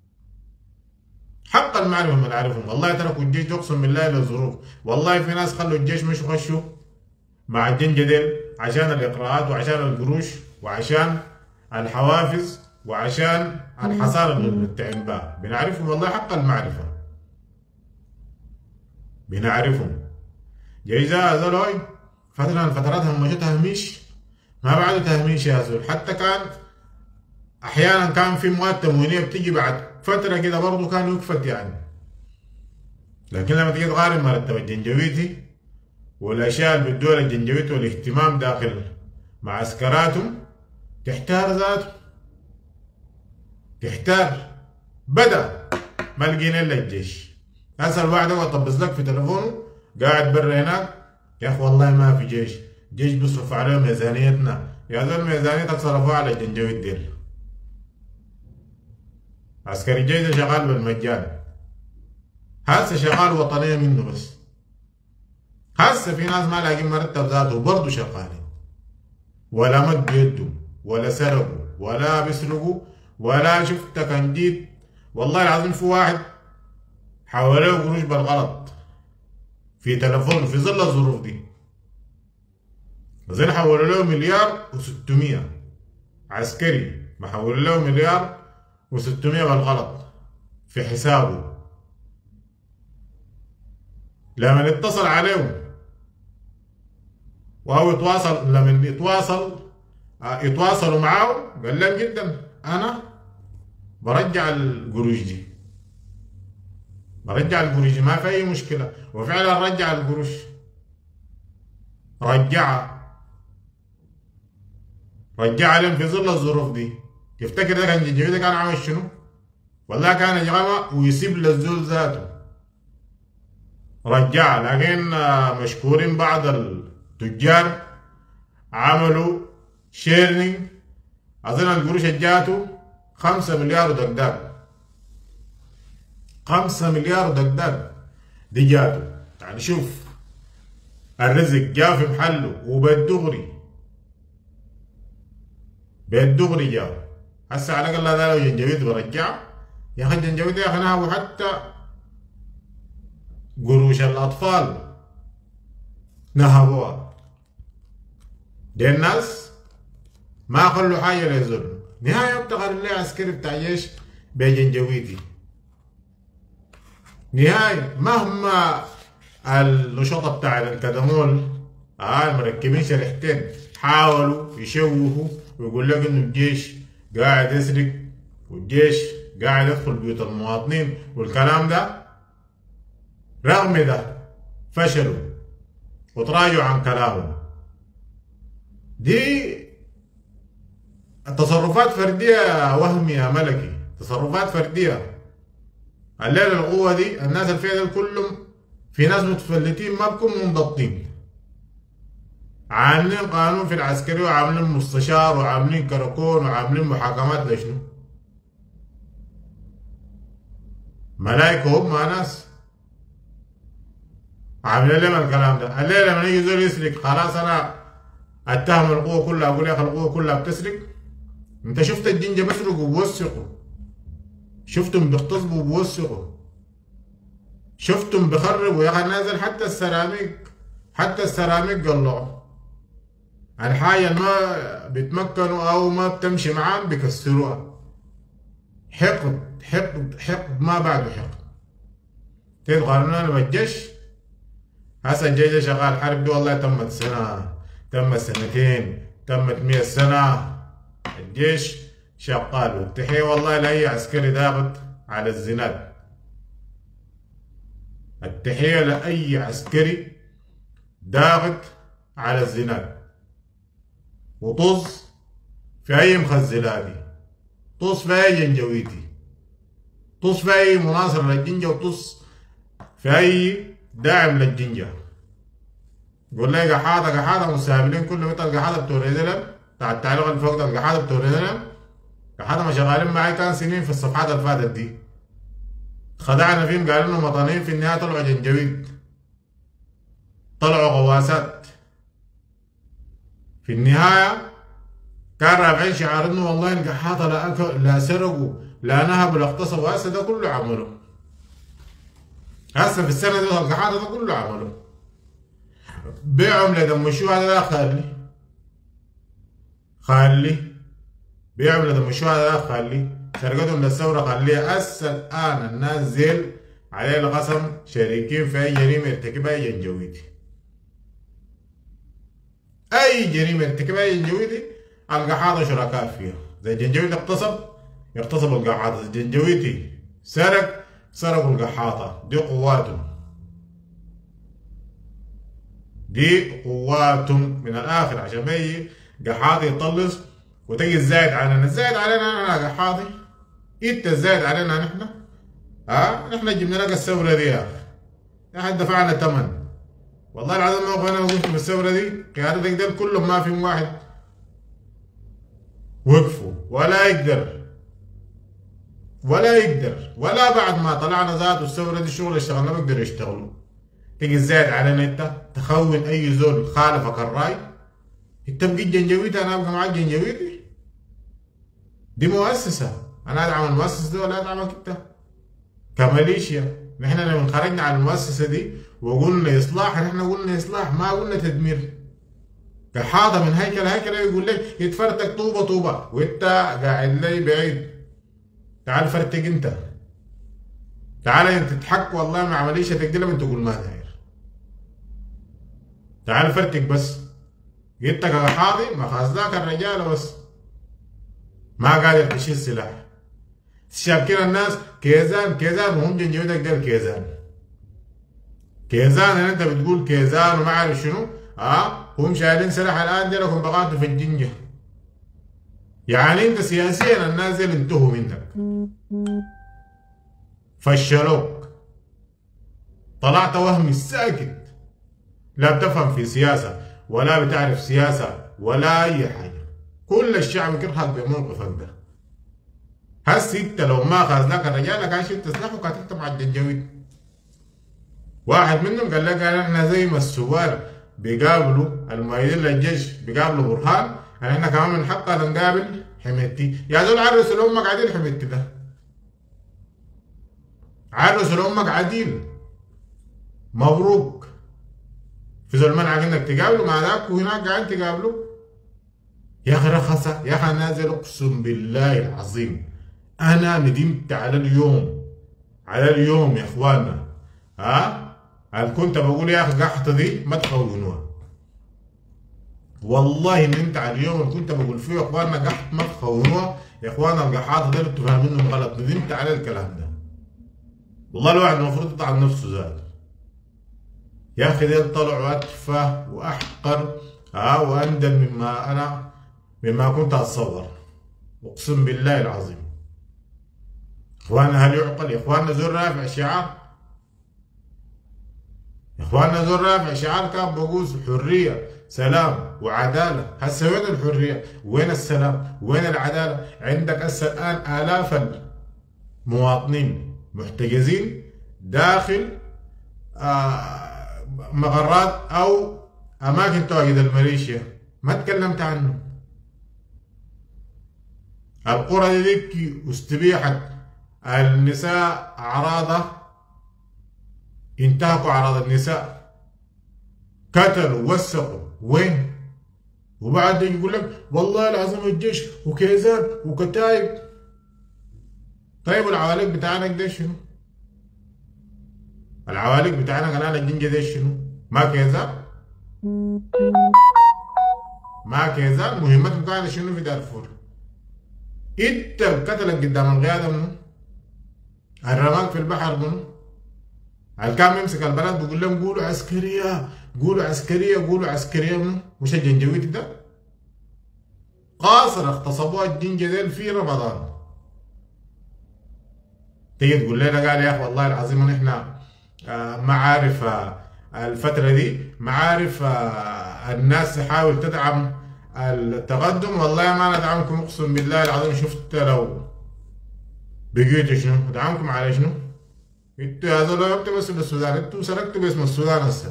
حق المعرفة ما نعرفهم، والله تركوا الجيش اقسم بالله للظروف. والله في ناس خلوا الجيش مش خشوا مع الجنجدل عشان الإقراءات وعشان القروش وعشان الحوافز وعشان الحصانة اللي بنتعين بها. بنعرفهم والله حق المعرفة، بنعرفهم. جيزة زلوي فترة من الفترات همشوا تهميش، ما بعده تهميش يا زول، حتى كان أحيانا كان في مواد تموينية بتيجي بعد فترة كده برضه كان يكفت يعني. لكن لما تيجي تقارن مرتب الجنجويتي والأشياء اللي بتدور الجنجويتي والاهتمام داخل معسكراتهم تحتار ذاته، تحتار. بدأ ما لقينا إلا الجيش. هسه الواحد يقعد يطبز لك في تليفونه قاعد برا هناك، يا أخي والله ما في جيش، جيش بيصرف عليهم ميزانيتنا. يا زول ميزانيتك صرفوها على الجنجويت ديل. عسكري الجيش ده شغال بالمجان، هسه شغال وطنية منه بس. هسه في ناس ما لاقين مرتب ذاته وبرضه شغالين، ولا مد يدهم ولا سرقوا ولا بيسرقوا ولا شفت كنديد. والله العظيم في واحد حولوه قروش بالغلط في تلفونه في ظل الظروف دي، زين حولوا له مليار وستمية عسكري، ما حولوا له مليار وستمية بالغلط في حسابه. لما اتصل عليهم وهو يتواصل، لما يتواصل يتواصلوا معاه قال لهم جدا انا برجع القروش دي، برجع القروش دي ما في اي مشكله. وفعلا رجع القروش، رجعها رجع لهم في ظل الظروف دي. تفتكر ده كان جنجويد كان عامل شنو؟ والله كان يجمع ويسيب للزول ذاته، رجع. لكن مشكورين بعض التجار عملوا شيرنينج، اظن القروش جاته خمسة مليار ودقداق، خمسة مليار ودقداق دي جاته. يعني شوف الرزق جاء في محله وبالدغري، بالدغري جاء. هسه على الاقل هذا لو جنجويد برجعه، يا اخي الجنجويد يا اخي نهبوا حتى قروش الاطفال نهبوها. دي الناس ما خلوا حاجه للظلم. نهايه ابتغر اللي عسكري بتاع جيش بجنجويدي، نهايه مهما النشاط بتاع الكدمول آه مركبين شريحتين حاولوا يشوهوا ويقول لك انه الجيش قاعد يسرق والجيش قاعد يدخل بيوت المواطنين والكلام ده، رغم ده فشلوا وتراجعوا عن كلامهم. دي التصرفات فردية وهمي يا ملكي، تصرفات فردية. الليلة القوة دي الناس اللي فيها كلهم في ناس متفلتين ما بكونوا منضبطين، عاملين قانون في العسكري وعاملين مستشار وعاملين كراكون وعاملين محاكمات لشنو؟ ملايكة هم مع ناس عاملين لهم الكلام ده. الليلة لما يجي زول يسرق خلاص انا اتهم القوة كلها، اقول يا اخي القوة كلها بتسرق. انت شفت الجنجة بيسرقوا وبوثقوا، شفتم بيغتصبوا وبوثقوا، شفتم بخربوا يا اخي نازل حتى السيراميك، حتى السيراميك قلعوا. الحاجة اللي ما بيتمكنوا او ما بتمشي معاهم بيكسروها. حقد حقد حقد ما بعده حقد. تقارنونا بالجيش؟ هسا الجيش ده شغال حرب دي والله تمت سنة، تمت سنتين، تمت مية سنة، الجيش شغال. والتحية والله لأي عسكري ضابط على الزناد، التحية لأي عسكري ضابط على الزناد. وطز في أي مخزلاتي، طز في أي جنجويتي، طز في أي مناصر للجنجة، وطز في أي داعم للجنجة. قول لي قحاطة قحاطة مستهبلين كلهم. انت القحاطة بتوع ريزلم بتاع التعليق اللي فوق ده، القحاطة بتوع ريزلم قحاطة ما شغالين معي كان سنين في الصفحات اللي فاتت دي، خدعنا فيهم قالوا انهم وطنيين، في النهاية طلعوا جنجويد، طلعوا غواسات. في النهاية كان رافعين شعار انه والله القحاطة لا أكل لا سرقوا لا نهبوا لا اغتصبوا. هسه ده كله عملوا، هسه في السنة دي القحاطة ده كله عملوا، بيعهم لدم الشهداء ده خالي خالي، بيعهم لدم الشهداء ده خالي، سرقتهم للثورة خليها. هسه الآن الناس زيل عليه القسم شريكين في أي جريمة يرتكبها أي جنجويدي، أي جريمة يرتكبها أي جنجويدي القحاطة شركاء فيها. زي الجنجويدي اغتصب يغتصبوا القحاطة، الجنجويدي سرق سرقوا القحاطة. دي قواتهم، دي قواتهم من الاخر، عشان ما يجي قحاطي يطلص وتجي الزايد علينا. الزايد علينا انا قحاطي؟ انت الزايد علينا نحن؟ ها؟ نحن جبنا لك الثوره دي يا اخي، نحن دفعنا ثمن. والله العظيم ما بغينا نوقف في الثوره دي، قيادتك دول كلهم ما فيهم واحد وقفوا ولا يقدر ولا يقدر ولا بعد ما طلعنا ذات الثوره دي الشغل اللي اشتغلنا بيقدروا يشتغلوا. تيجي الزايد علينا انت تخون اي زول خالفك الراي. انت بقيت جنجويدي انا ابقى معاك جنجويدي؟ دي مؤسسه، انا ادعم المؤسسه دي ولا ادعمك انت كماليشيا؟ نحن لما خرجنا على المؤسسه دي وقلنا اصلاح، نحن قلنا اصلاح ما قلنا تدمير. كحاضه من هيكل هيكل يقول لك يتفرتك طوبه طوبه وانت قاعد لي بعيد. تعال فرتك انت، تعال انت تضحك والله مع ماليشيا تقدر تقول ما داير. تعال فرتك بس، جيتك كحاضي ما خاصداك الرجاله بس ما قادر تشيل سلاح. شابكين الناس كيزان كيزان وهم جنجويدك ده الكيزان. كيزان انت بتقول كيزان وما عارف شنو، اه هم شايلين سلاح الان دي لكم بقاتوا في الجنجه. يعني انت سياسيا الناس دي انتهوا منك، فشلوك، طلعت وهمي ساكت، لا بتفهم في سياسه ولا بتعرف سياسه ولا اي حاجه. كل الشعب كرهك بموقفك ده. هسه انت لو ما خازناك الرجال كان شلت سلاح وكانت مع الجنجويد. واحد منهم قال لك قال احنا زي ما السوار بيقابلوا المؤيدين للجيش بيقابلوا برهان، احنا كمان من حقنا نقابل حميدتي. يا زول عرسوا لامك عديل حميدتي ده، عرسوا لامك عديل، مبروك. في زول منعك انك تقابله مع ذاك وهناك قاعد تقابله. يا اخي رخصه يا اخي نازل، اقسم بالله العظيم انا ندمت على اليوم، على اليوم يا اخوانا. ها هل كنت بقول يا اخي قحطه دي ما تخونوها، والله ندمت على اليوم اللي كنت بقول فيه يا اخوانا قحط ما تخونوها. يا اخوانا القحاطه دي انتوا فاهمينهم غلط، ندمت على الكلام ده. والله الواحد المفروض يطعن نفسه ذاته. يا اخي ديل طلعوا اتفه واحقر ها واندل مما انا مما كنت اتصور، اقسم بالله العظيم. اخوانا هل يعقل؟ يا اخوانا زول رافع شعار، يا اخوانا زول رافع شعار كان بقول حريه سلام وعداله. هسه وين الحريه؟ وين السلام؟ وين العداله؟ عندك هسه الان الاف المواطنين محتجزين داخل آه مغرات او اماكن تواجد الميليشيا، ما تكلمت عنه. القرى دي واستبيحت النساء اعراضها، انتهكوا اعراض النساء، قتلوا وسقوا، وين؟ وبعد يقول لك والله العظيم الجيش وكيزان وكتايب. طيب والعوالق بتاعنا ده شنو؟ العوالق بتاعنا قناة الجنجة دي شنو؟ ما كيزا؟ ما كيزا مهمتهم كانت شنو في دارفور؟ انت قتلك قدام القيادة منو؟ الرماك في البحر منو؟ اللي كان بيمسك البلد بيقول لهم قولوا عسكرية قولوا عسكرية قولوا عسكرية منو؟ مش الجنجويد ده؟ قاصر اغتصبوها الجنجة ديل في رمضان. تيجي تقول لنا قال يا اخي والله العظيم نحن آه ما عارف آه الفترة دي ما عارف آه الناس تحاول تدعم التقدم. والله ما ندعمكم اقسم بالله العظيم. شفت لو بقيتوا شنو؟ ندعمكم على شنو؟ انتوا يا زلمة ما بتمثلوا السودان، انتوا سرقتوا باسم السودان هسه.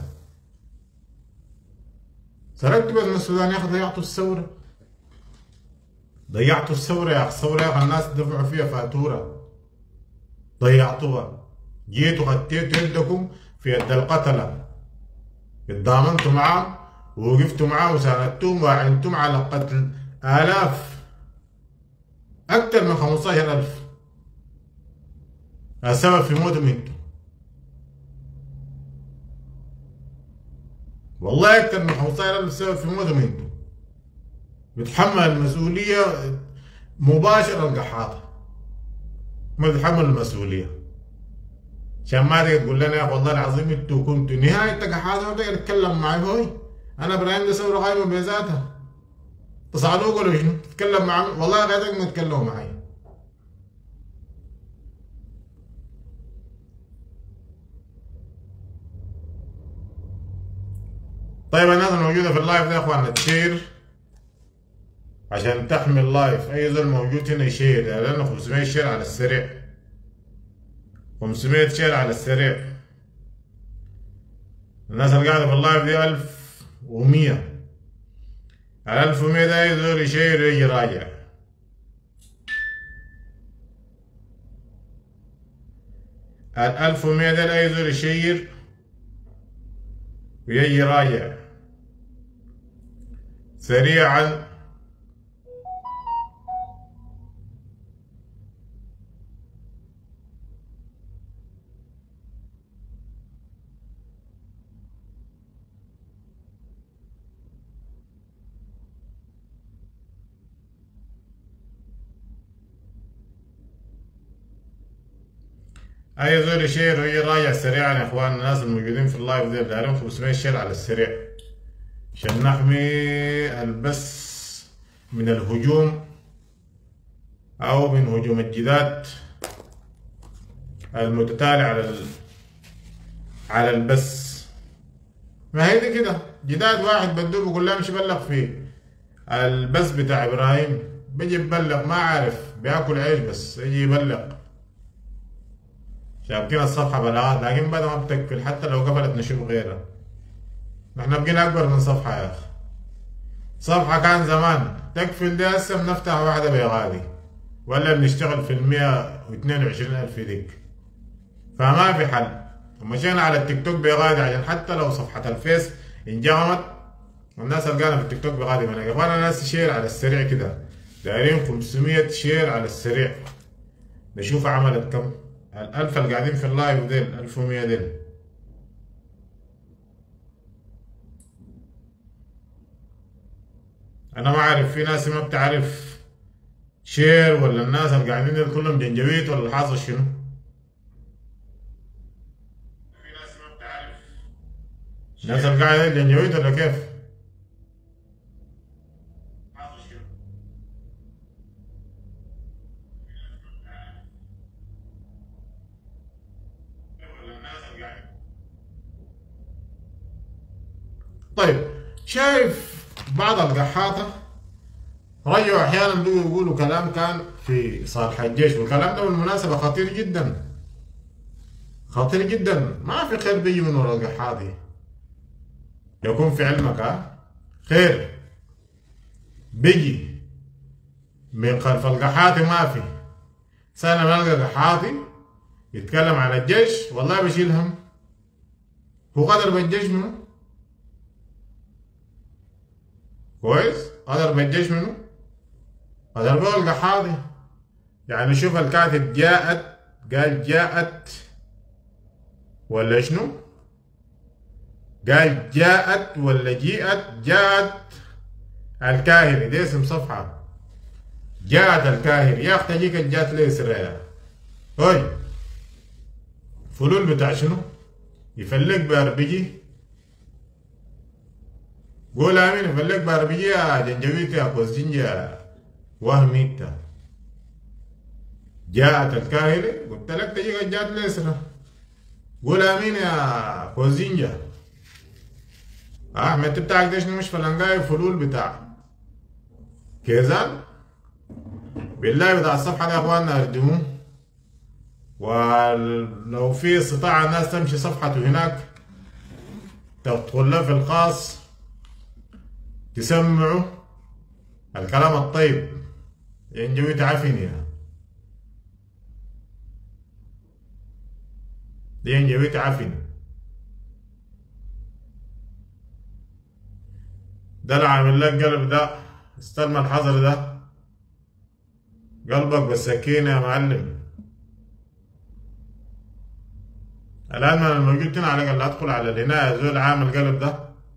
سرقتوا باسم السودان يا اخي، ضيعتوا الثورة. ضيعتوا الثورة يا اخي، الثورة يا اخي الناس دفعوا فيها فاتورة. ضيعتوها. جيتوا خديتوا يدكم في يد القتلة. اتضامنتوا معاهم ووقفتوا معاهم وساندتوهم واعنتم على قتل آلاف، أكثر من خمسطاشر ألف. السبب في موتهم انتوا. والله أكثر من خمسطاشر ألف السبب في موتهم انتوا. بتحمل المسؤولية مباشرة القحاطة. ما بتحمل المسؤولية. عشان ما تقدر تقول لنا يا اخي والله العظيم انتوا كنتوا نهاية القحاطة. ما تقدر تتكلم معي هوي. أنا إبراهيم دي ثورة قايمة بذاتها. تصعدوا قولوا شنو؟ تتكلم معي والله غيرك ما تتكلموا معي. طيب الناس الموجودة في اللايف ده يا اخوانا تشير عشان تحمي اللايف. اي زول موجود هنا يشير، لانه خمسمية شير على السريع. خمسمية شير على السريع. الناس اللي قاعدة في اللايف دي ألف ومية. على ألف ومية ده اي زول يشير ويجي راجع. على ألف ومية ده اي زول يشير ويجي راجع سريعا. اي زول يشير ويجي راجع سريعا يا اخوان. الناس الموجودين في اللايف دي دايرين خمسمية شير على السريع عشان نحمي البث من الهجوم او من هجوم الجداد المتتالي على ال... على البث. ما هي دي كده جداد واحد بدوه بقول له امشي بلغ فيه البث بتاع ابراهيم. بيجي يبلغ ما عارف بياكل عيش بس يجي يبلغ. شابكين الصفحة بلاغات لكن بعد ما بتقفل حتى لو قفلت نشوف غيرها. نحن بقينا أكبر من صفحة يا أخي. صفحة كان زمان تقفل دي هسه بنفتح واحدة بغالي ولا بنشتغل في المية واثنين وعشرين ألف ديك. فما في حل. ومشينا على التيك توك بغالي عشان حتى لو صفحة الفيس انجرمت والناس القانا في التيك توك بغالي منها. يبغانا ناس شير على السريع كده. دايرين خمسمية شير على السريع. نشوف عملت كم. الألف اللي قاعدين في اللايف ديل ألف ومية ديل. أنا ما أعرف في ناس ما بتعرف شير ولا الناس اللي قاعدين ديل كلهم جنجويت ولا الحاصل شنو؟ في ناس ما بتعرف الناس اللي قاعدة ديل جنجويت ولا كيف؟ طيب شايف بعض القحاطة رجعوا أحيانا بيجوا يقولوا كلام كان في صالح الجيش، والكلام ده بالمناسبة خطير جدا. خطير جدا. ما في خير بيجي من ورا القحاطي. يكون في علمك ها خير بيجي من خلف القحاطي ما في. سنة بنلقى قحاطي يتكلم عن الجيش والله بشيل هم. هو قدر بالجيش منه؟ كويس؟ قدر بالجيش منه؟ قدر به القحاطي. يعني شوف الكاتب جاءت قال جاءت ولا شنو؟ قال جاءت ولا جيءت؟ جاءت الكاهلي، دي اسم صفحة. جاءت الكاهلي يا اختي، جيك جات لي سرية. هوي فلول بتاع شنو؟ يفلق باربيجي. قول امين. يفلق باربيجي يا جنجبيتي يا كوزجنجا وهميتا. جاءت الكاهلي، قلت لك تجيك جات لي سرية. قول امين يا كوزجنجا. احمد بتاعك ده شنو؟ مش فلنقاي فلول بتاع كيزان. بالله بتاع الصفحة دي يا اخواننا اردموه، ولو في استطاعة الناس تمشي صفحته هناك تدخل له في الخاص تسمعوا الكلام الطيب. ينجوي تعافيني دي ينجوي تعافيني. ده اللي عامل لك قلب ده، استلم الحظر ده قلبك بالسكينة يا معلم. الآن أنا الموجود هنا على الأقل أدخل على الهناية زول عامل قلب ده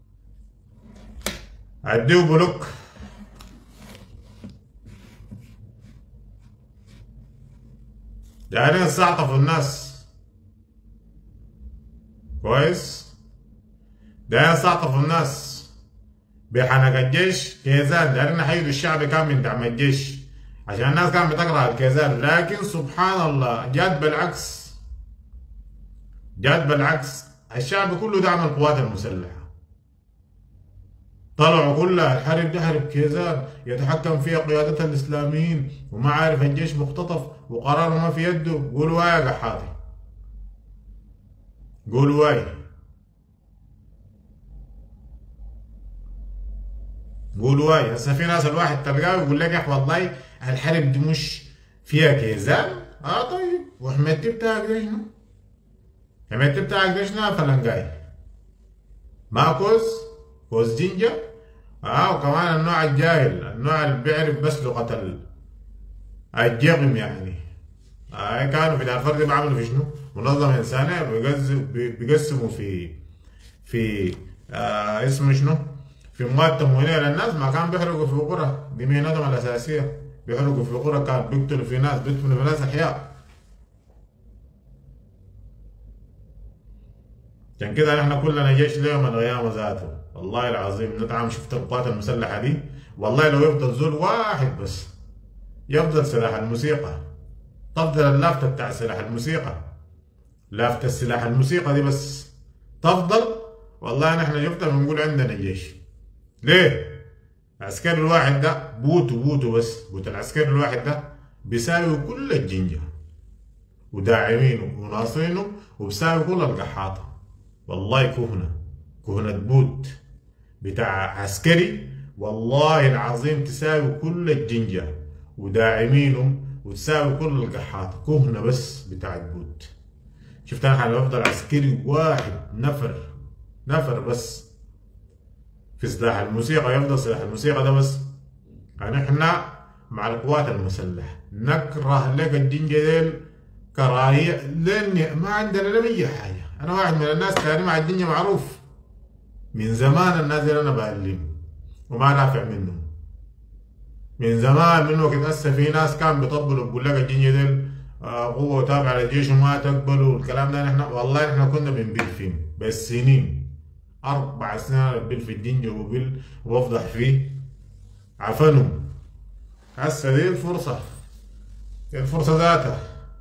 أديه بلوك. دايرين نستعطفوا الناس كويس، دايرين نستعطفوا الناس بحنك الجيش كيزان. دايرين نحيدوا الشعب كان من دعم الجيش عشان الناس كانت بتكره الكيزان، لكن سبحان الله جات بالعكس. جات بالعكس، الشعب كله دعم القوات المسلحة. طلعوا كلها الحرب دي حرب كيزان يتحكم فيها قيادتها الإسلاميين وما عارف الجيش مختطف وقراره ما في يده. قولوا واي يا قحاطي، قولوا واي، قولوا واي. هسه في ناس الواحد تلقاه يقول لك يا اخي والله الحرب دي مش فيها كيزان. اه طيب، وحميتي بتاعك ده شنو؟ حميتي بتاعك ده شنو؟ فلنقاي ما كوز كوز جينجا. اه وكمان النوع الجاهل، النوع اللي بيعرف بس لغة الجغم يعني. آه كانوا في دارفور دي بعملوا في شنو؟ منظمة إنسانية بيقسموا في في آه اسمه شنو؟ في مواد تموينية للناس. ما كان بيحرقوا في قرى، دي مهنتهم الأساسية. بيحرقوا في قرى، كان بيقتلوا في ناس، بيدفنوا في ناس أحياء. عشان كده نحن كلنا جيش اليوم القيامة ذاته. والله العظيم نتعم. شفت القوات المسلحة دي والله لو يفضل زول واحد بس يفضل سلاح الموسيقى، تفضل اللافتة بتاع سلاح الموسيقى، لافتة السلاح الموسيقى دي بس تفضل، والله نحن شفتها بنقول عندنا جيش. ليه؟ العسكري الواحد ده بوتو بوتو بس، بوت العسكري الواحد ده بيساوي كل الجنجة وداعمينه وناصرينه، وبيساوي كل القحاطة. والله كهنة كهنة بوت بتاع عسكري والله العظيم تساوي كل الجنجة وداعمينه وتساوي كل القحاطة. كهنة بس بتاعت بوت. شفت انا حالي افضل عسكري واحد نفر نفر بس في سلاح الموسيقى، يفضل سلاح الموسيقى ده بس. يعني احنا مع القوات المسلحة نكره لك الجنجة ديل كراهية، لان ما عندنا لم اي حاجة. انا واحد من الناس تاني مع الدنيا معروف من زمان. الناس اللي انا بعلم وما نافع منهم من زمان، من وقت هسه في ناس كان بيطبلوا بيقول لك الجنجة ديل قوة تابعة للجيش وما تقبلوا الكلام ده. نحن والله نحن كنا بنبيل فين بالسنين، أربع سنين ببيل في الجنجة وبيل وبفضح فيه عفنوا. هسه دي الفرصة، الفرصة ذاتها.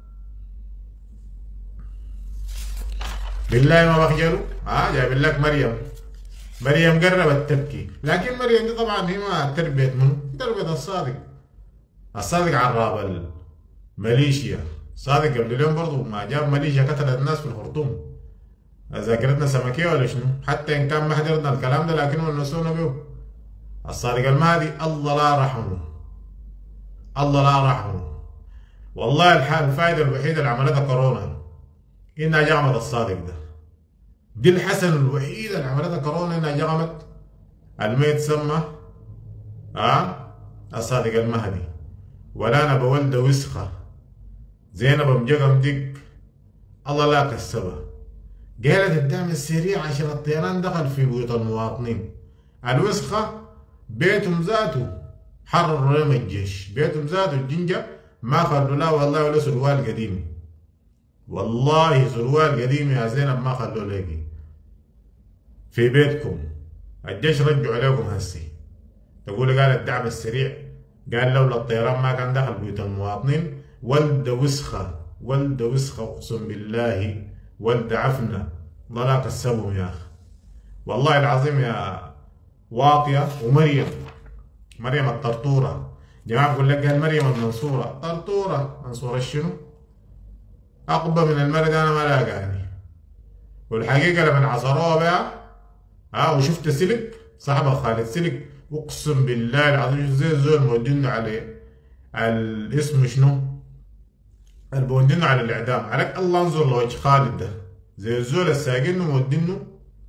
بالله ما بخجلوا. اه جايب لك مريم، مريم قربت تبكي، لكن مريم دي طبعا هي ما تربية منه، تربية الصادق. الصادق عراب الماليشيا. صادق قبل اليوم برضه ما جاب ماليشيا قتلت الناس في الخرطوم. ذاكرتنا سمكية ولا شنو؟ حتى إن كان ما حضرنا الكلام ده لكن ونسونا به. الصادق المهدي الله لا رحمه، الله لا رحمه. والله الحال الفائدة الوحيدة اللي عملتها كورونا إنها جغمت الصادق ده. دي الحسنة الوحيدة اللي عملتها كورونا إنها جغمت المي يتسمى آه الصادق المهدي. ولا أنا بولده وسخة زينب مجغم ديك الله لا كسبها. قالت الدعم السريع عشان الطيران دخل في بيوت المواطنين. الوسخة بيتهم ذاته حرروا لهم الجيش، بيتهم ذاته الجنجة ما خلوا لا والله ولا سروال قديم، والله سروال قديم يا زينب ما خلوا لك في بيتكم. الجيش رجعوا عليكم هسي. تقول قال الدعم السريع، قال لولا الطيران ما كان دخل بيوت المواطنين. ولد وسخة، ولد وسخة اقسم بالله، ولد عفنة الله لا كسبهم يا اخي والله العظيم يا واطية. ومريم، مريم الطرطورة، جماعة بقول لك قال مريم المنصورة، طرطورة منصورة شنو؟ أقبى من المرد أنا ما لاقاني. والحقيقة لما عصروها بها ها وشفت سلك صاحبها خالد سلك، أقسم بالله العظيم زي الزول مودينه عليه الاسم شنو؟ البودينه على الإعدام. عليك الله انظر لوجه خالد ده زي الزول الساقينه مودينه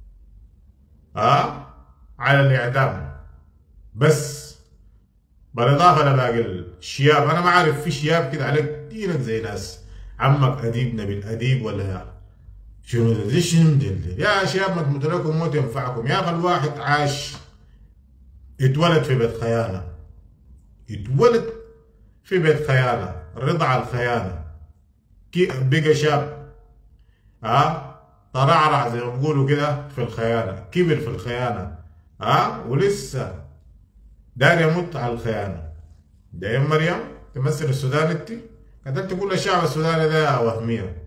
ها على الإعدام. بس بالإضافة لباقي الشياب، أنا ما عارف في شياب كده عليك دينك زي ناس عمك أديب نبيل أديب ولا يا شنو ده؟ دي شنو ده؟ يا شباب ما تموت لكم موت ينفعكم يا أخي. الواحد عاش اتولد في بيت خيانة، اتولد في بيت خيانة، رضع الخيانة، كي بقى شاب ها طرعرع زي ما بيقولوا كده في الخيانة، كبر في الخيانة ها ولسه داير يموت على الخيانة. ده يا مريم تمثل السودان انت قدرت تقول للشعب السوداني ده وهمية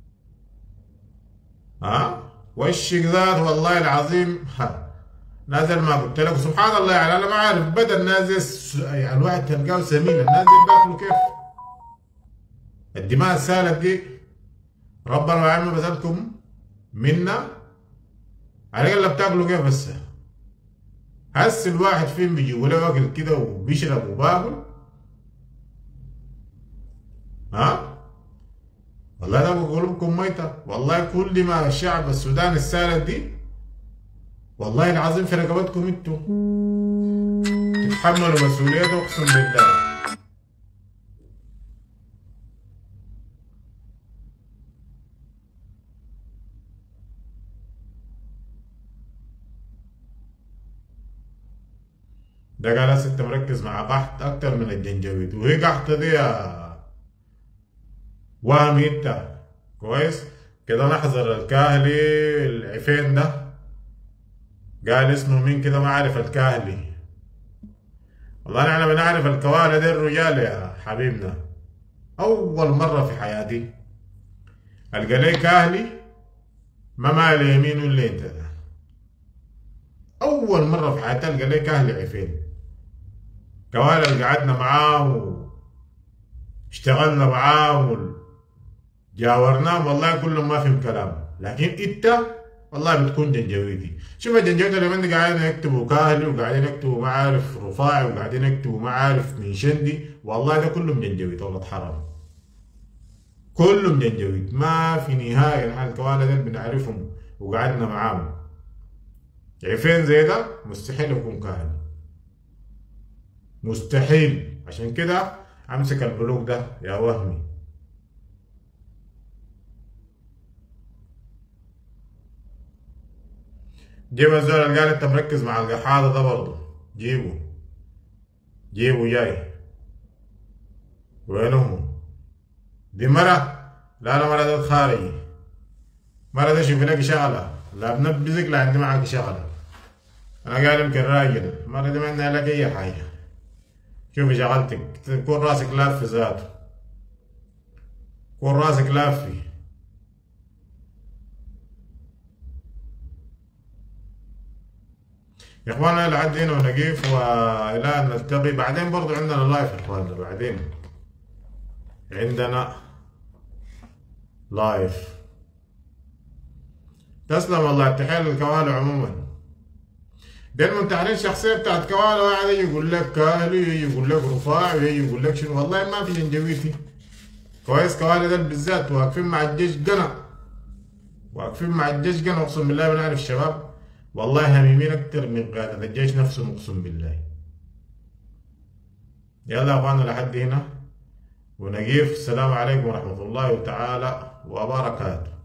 ها وشك ذات والله العظيم. ها نازل ما قلت لك سبحان الله يعني انا ما عارف بدل نازل يعني الواحد تلقاه سمين الناس دي بياكلوا كيف؟ الدماء السالت دي ربنا وعلم بذلكم منا على الاقل بتاكلوا كيف بس؟ هس الواحد فين بيجيبوا له واكل كده وبيشرب وباكل ها؟ والله ده قلوبكم ميتة والله. كل ما الشعب السوداني السالت دي والله العظيم في رقبتكم انتوا تتحملوا مسؤوليته اقسم بالله. ده قال ست مركز مع قحط اكتر من الجنجبيل، وهي قحط دي يا وهمي انت كويس كده. نحذر الكاهلي العفين ده قال اسمه مين كده ما عارف الكاهلي. والله نحن بنعرف الكوالي دي الرجال يا حبيبنا. اول مرة في حياتي القى لي كاهلي ما مال يمين ولا انت ده. اول مرة في حياتي القى لي كاهلي عفين. كوالي اللي قعدنا معاه واشتغلنا معاه جاورناهم والله كلهم ما فهم كلام، لكن انت والله بتكون جنجويدي. شوف الجنجويدي اليومين دي قاعدين يكتبوا كاهلي وقاعدين يكتبوا ما عارف رفاعي وقاعدين يكتبوا ما عارف من شندي، والله ده كلهم جنجويد والله حرام. كلهم جنجويد ما في نهاية. نحن الكوالي دول بنعرفهم وقعدنا معاهم. عفين زي ده مستحيل يكون كاهلي، مستحيل. عشان كده امسك البلوك ده يا وهمي. جيب الزول اللي قال انت مركز مع القحاضة ده برضه جيبه جيبه جاي. وينهم؟ دي مرة؟ لا لا مرة ده خارجي. مرة ده شوف لك شغلة لا بنبذك لا عندي معك شغلة. انا قال يمكن راجل مرة دي ما عندنا لك اي حاجة. شوفي شغلتك تكون راسك لاف في ذاته، كون راسك لافي. يا اخوانا لحد هنا ونقيف والى ان نلتقي بعدين. برضو عندنا لايف يا اخوانا، بعدين عندنا لايف. تسلم والله. تحية للكوالي عموما. دي المنتحرين الشخصية بتاعت كوالي واحد يجي يقول لك كاهلي يجي يقول لك رفاعي ويجي يقول لك شنو. والله ما في جنجويتي كويس. كوالي ده بالذات واقفين مع الجيش قنا، واقفين مع الجيش قنا اقسم بالله. بنعرف الشباب والله هميمين اكتر من قادة الجيش نفسهم اقسم بالله. يلا يا اخوانا لحد هنا ونقيف. السلام عليكم ورحمة الله تعالى وبركاته.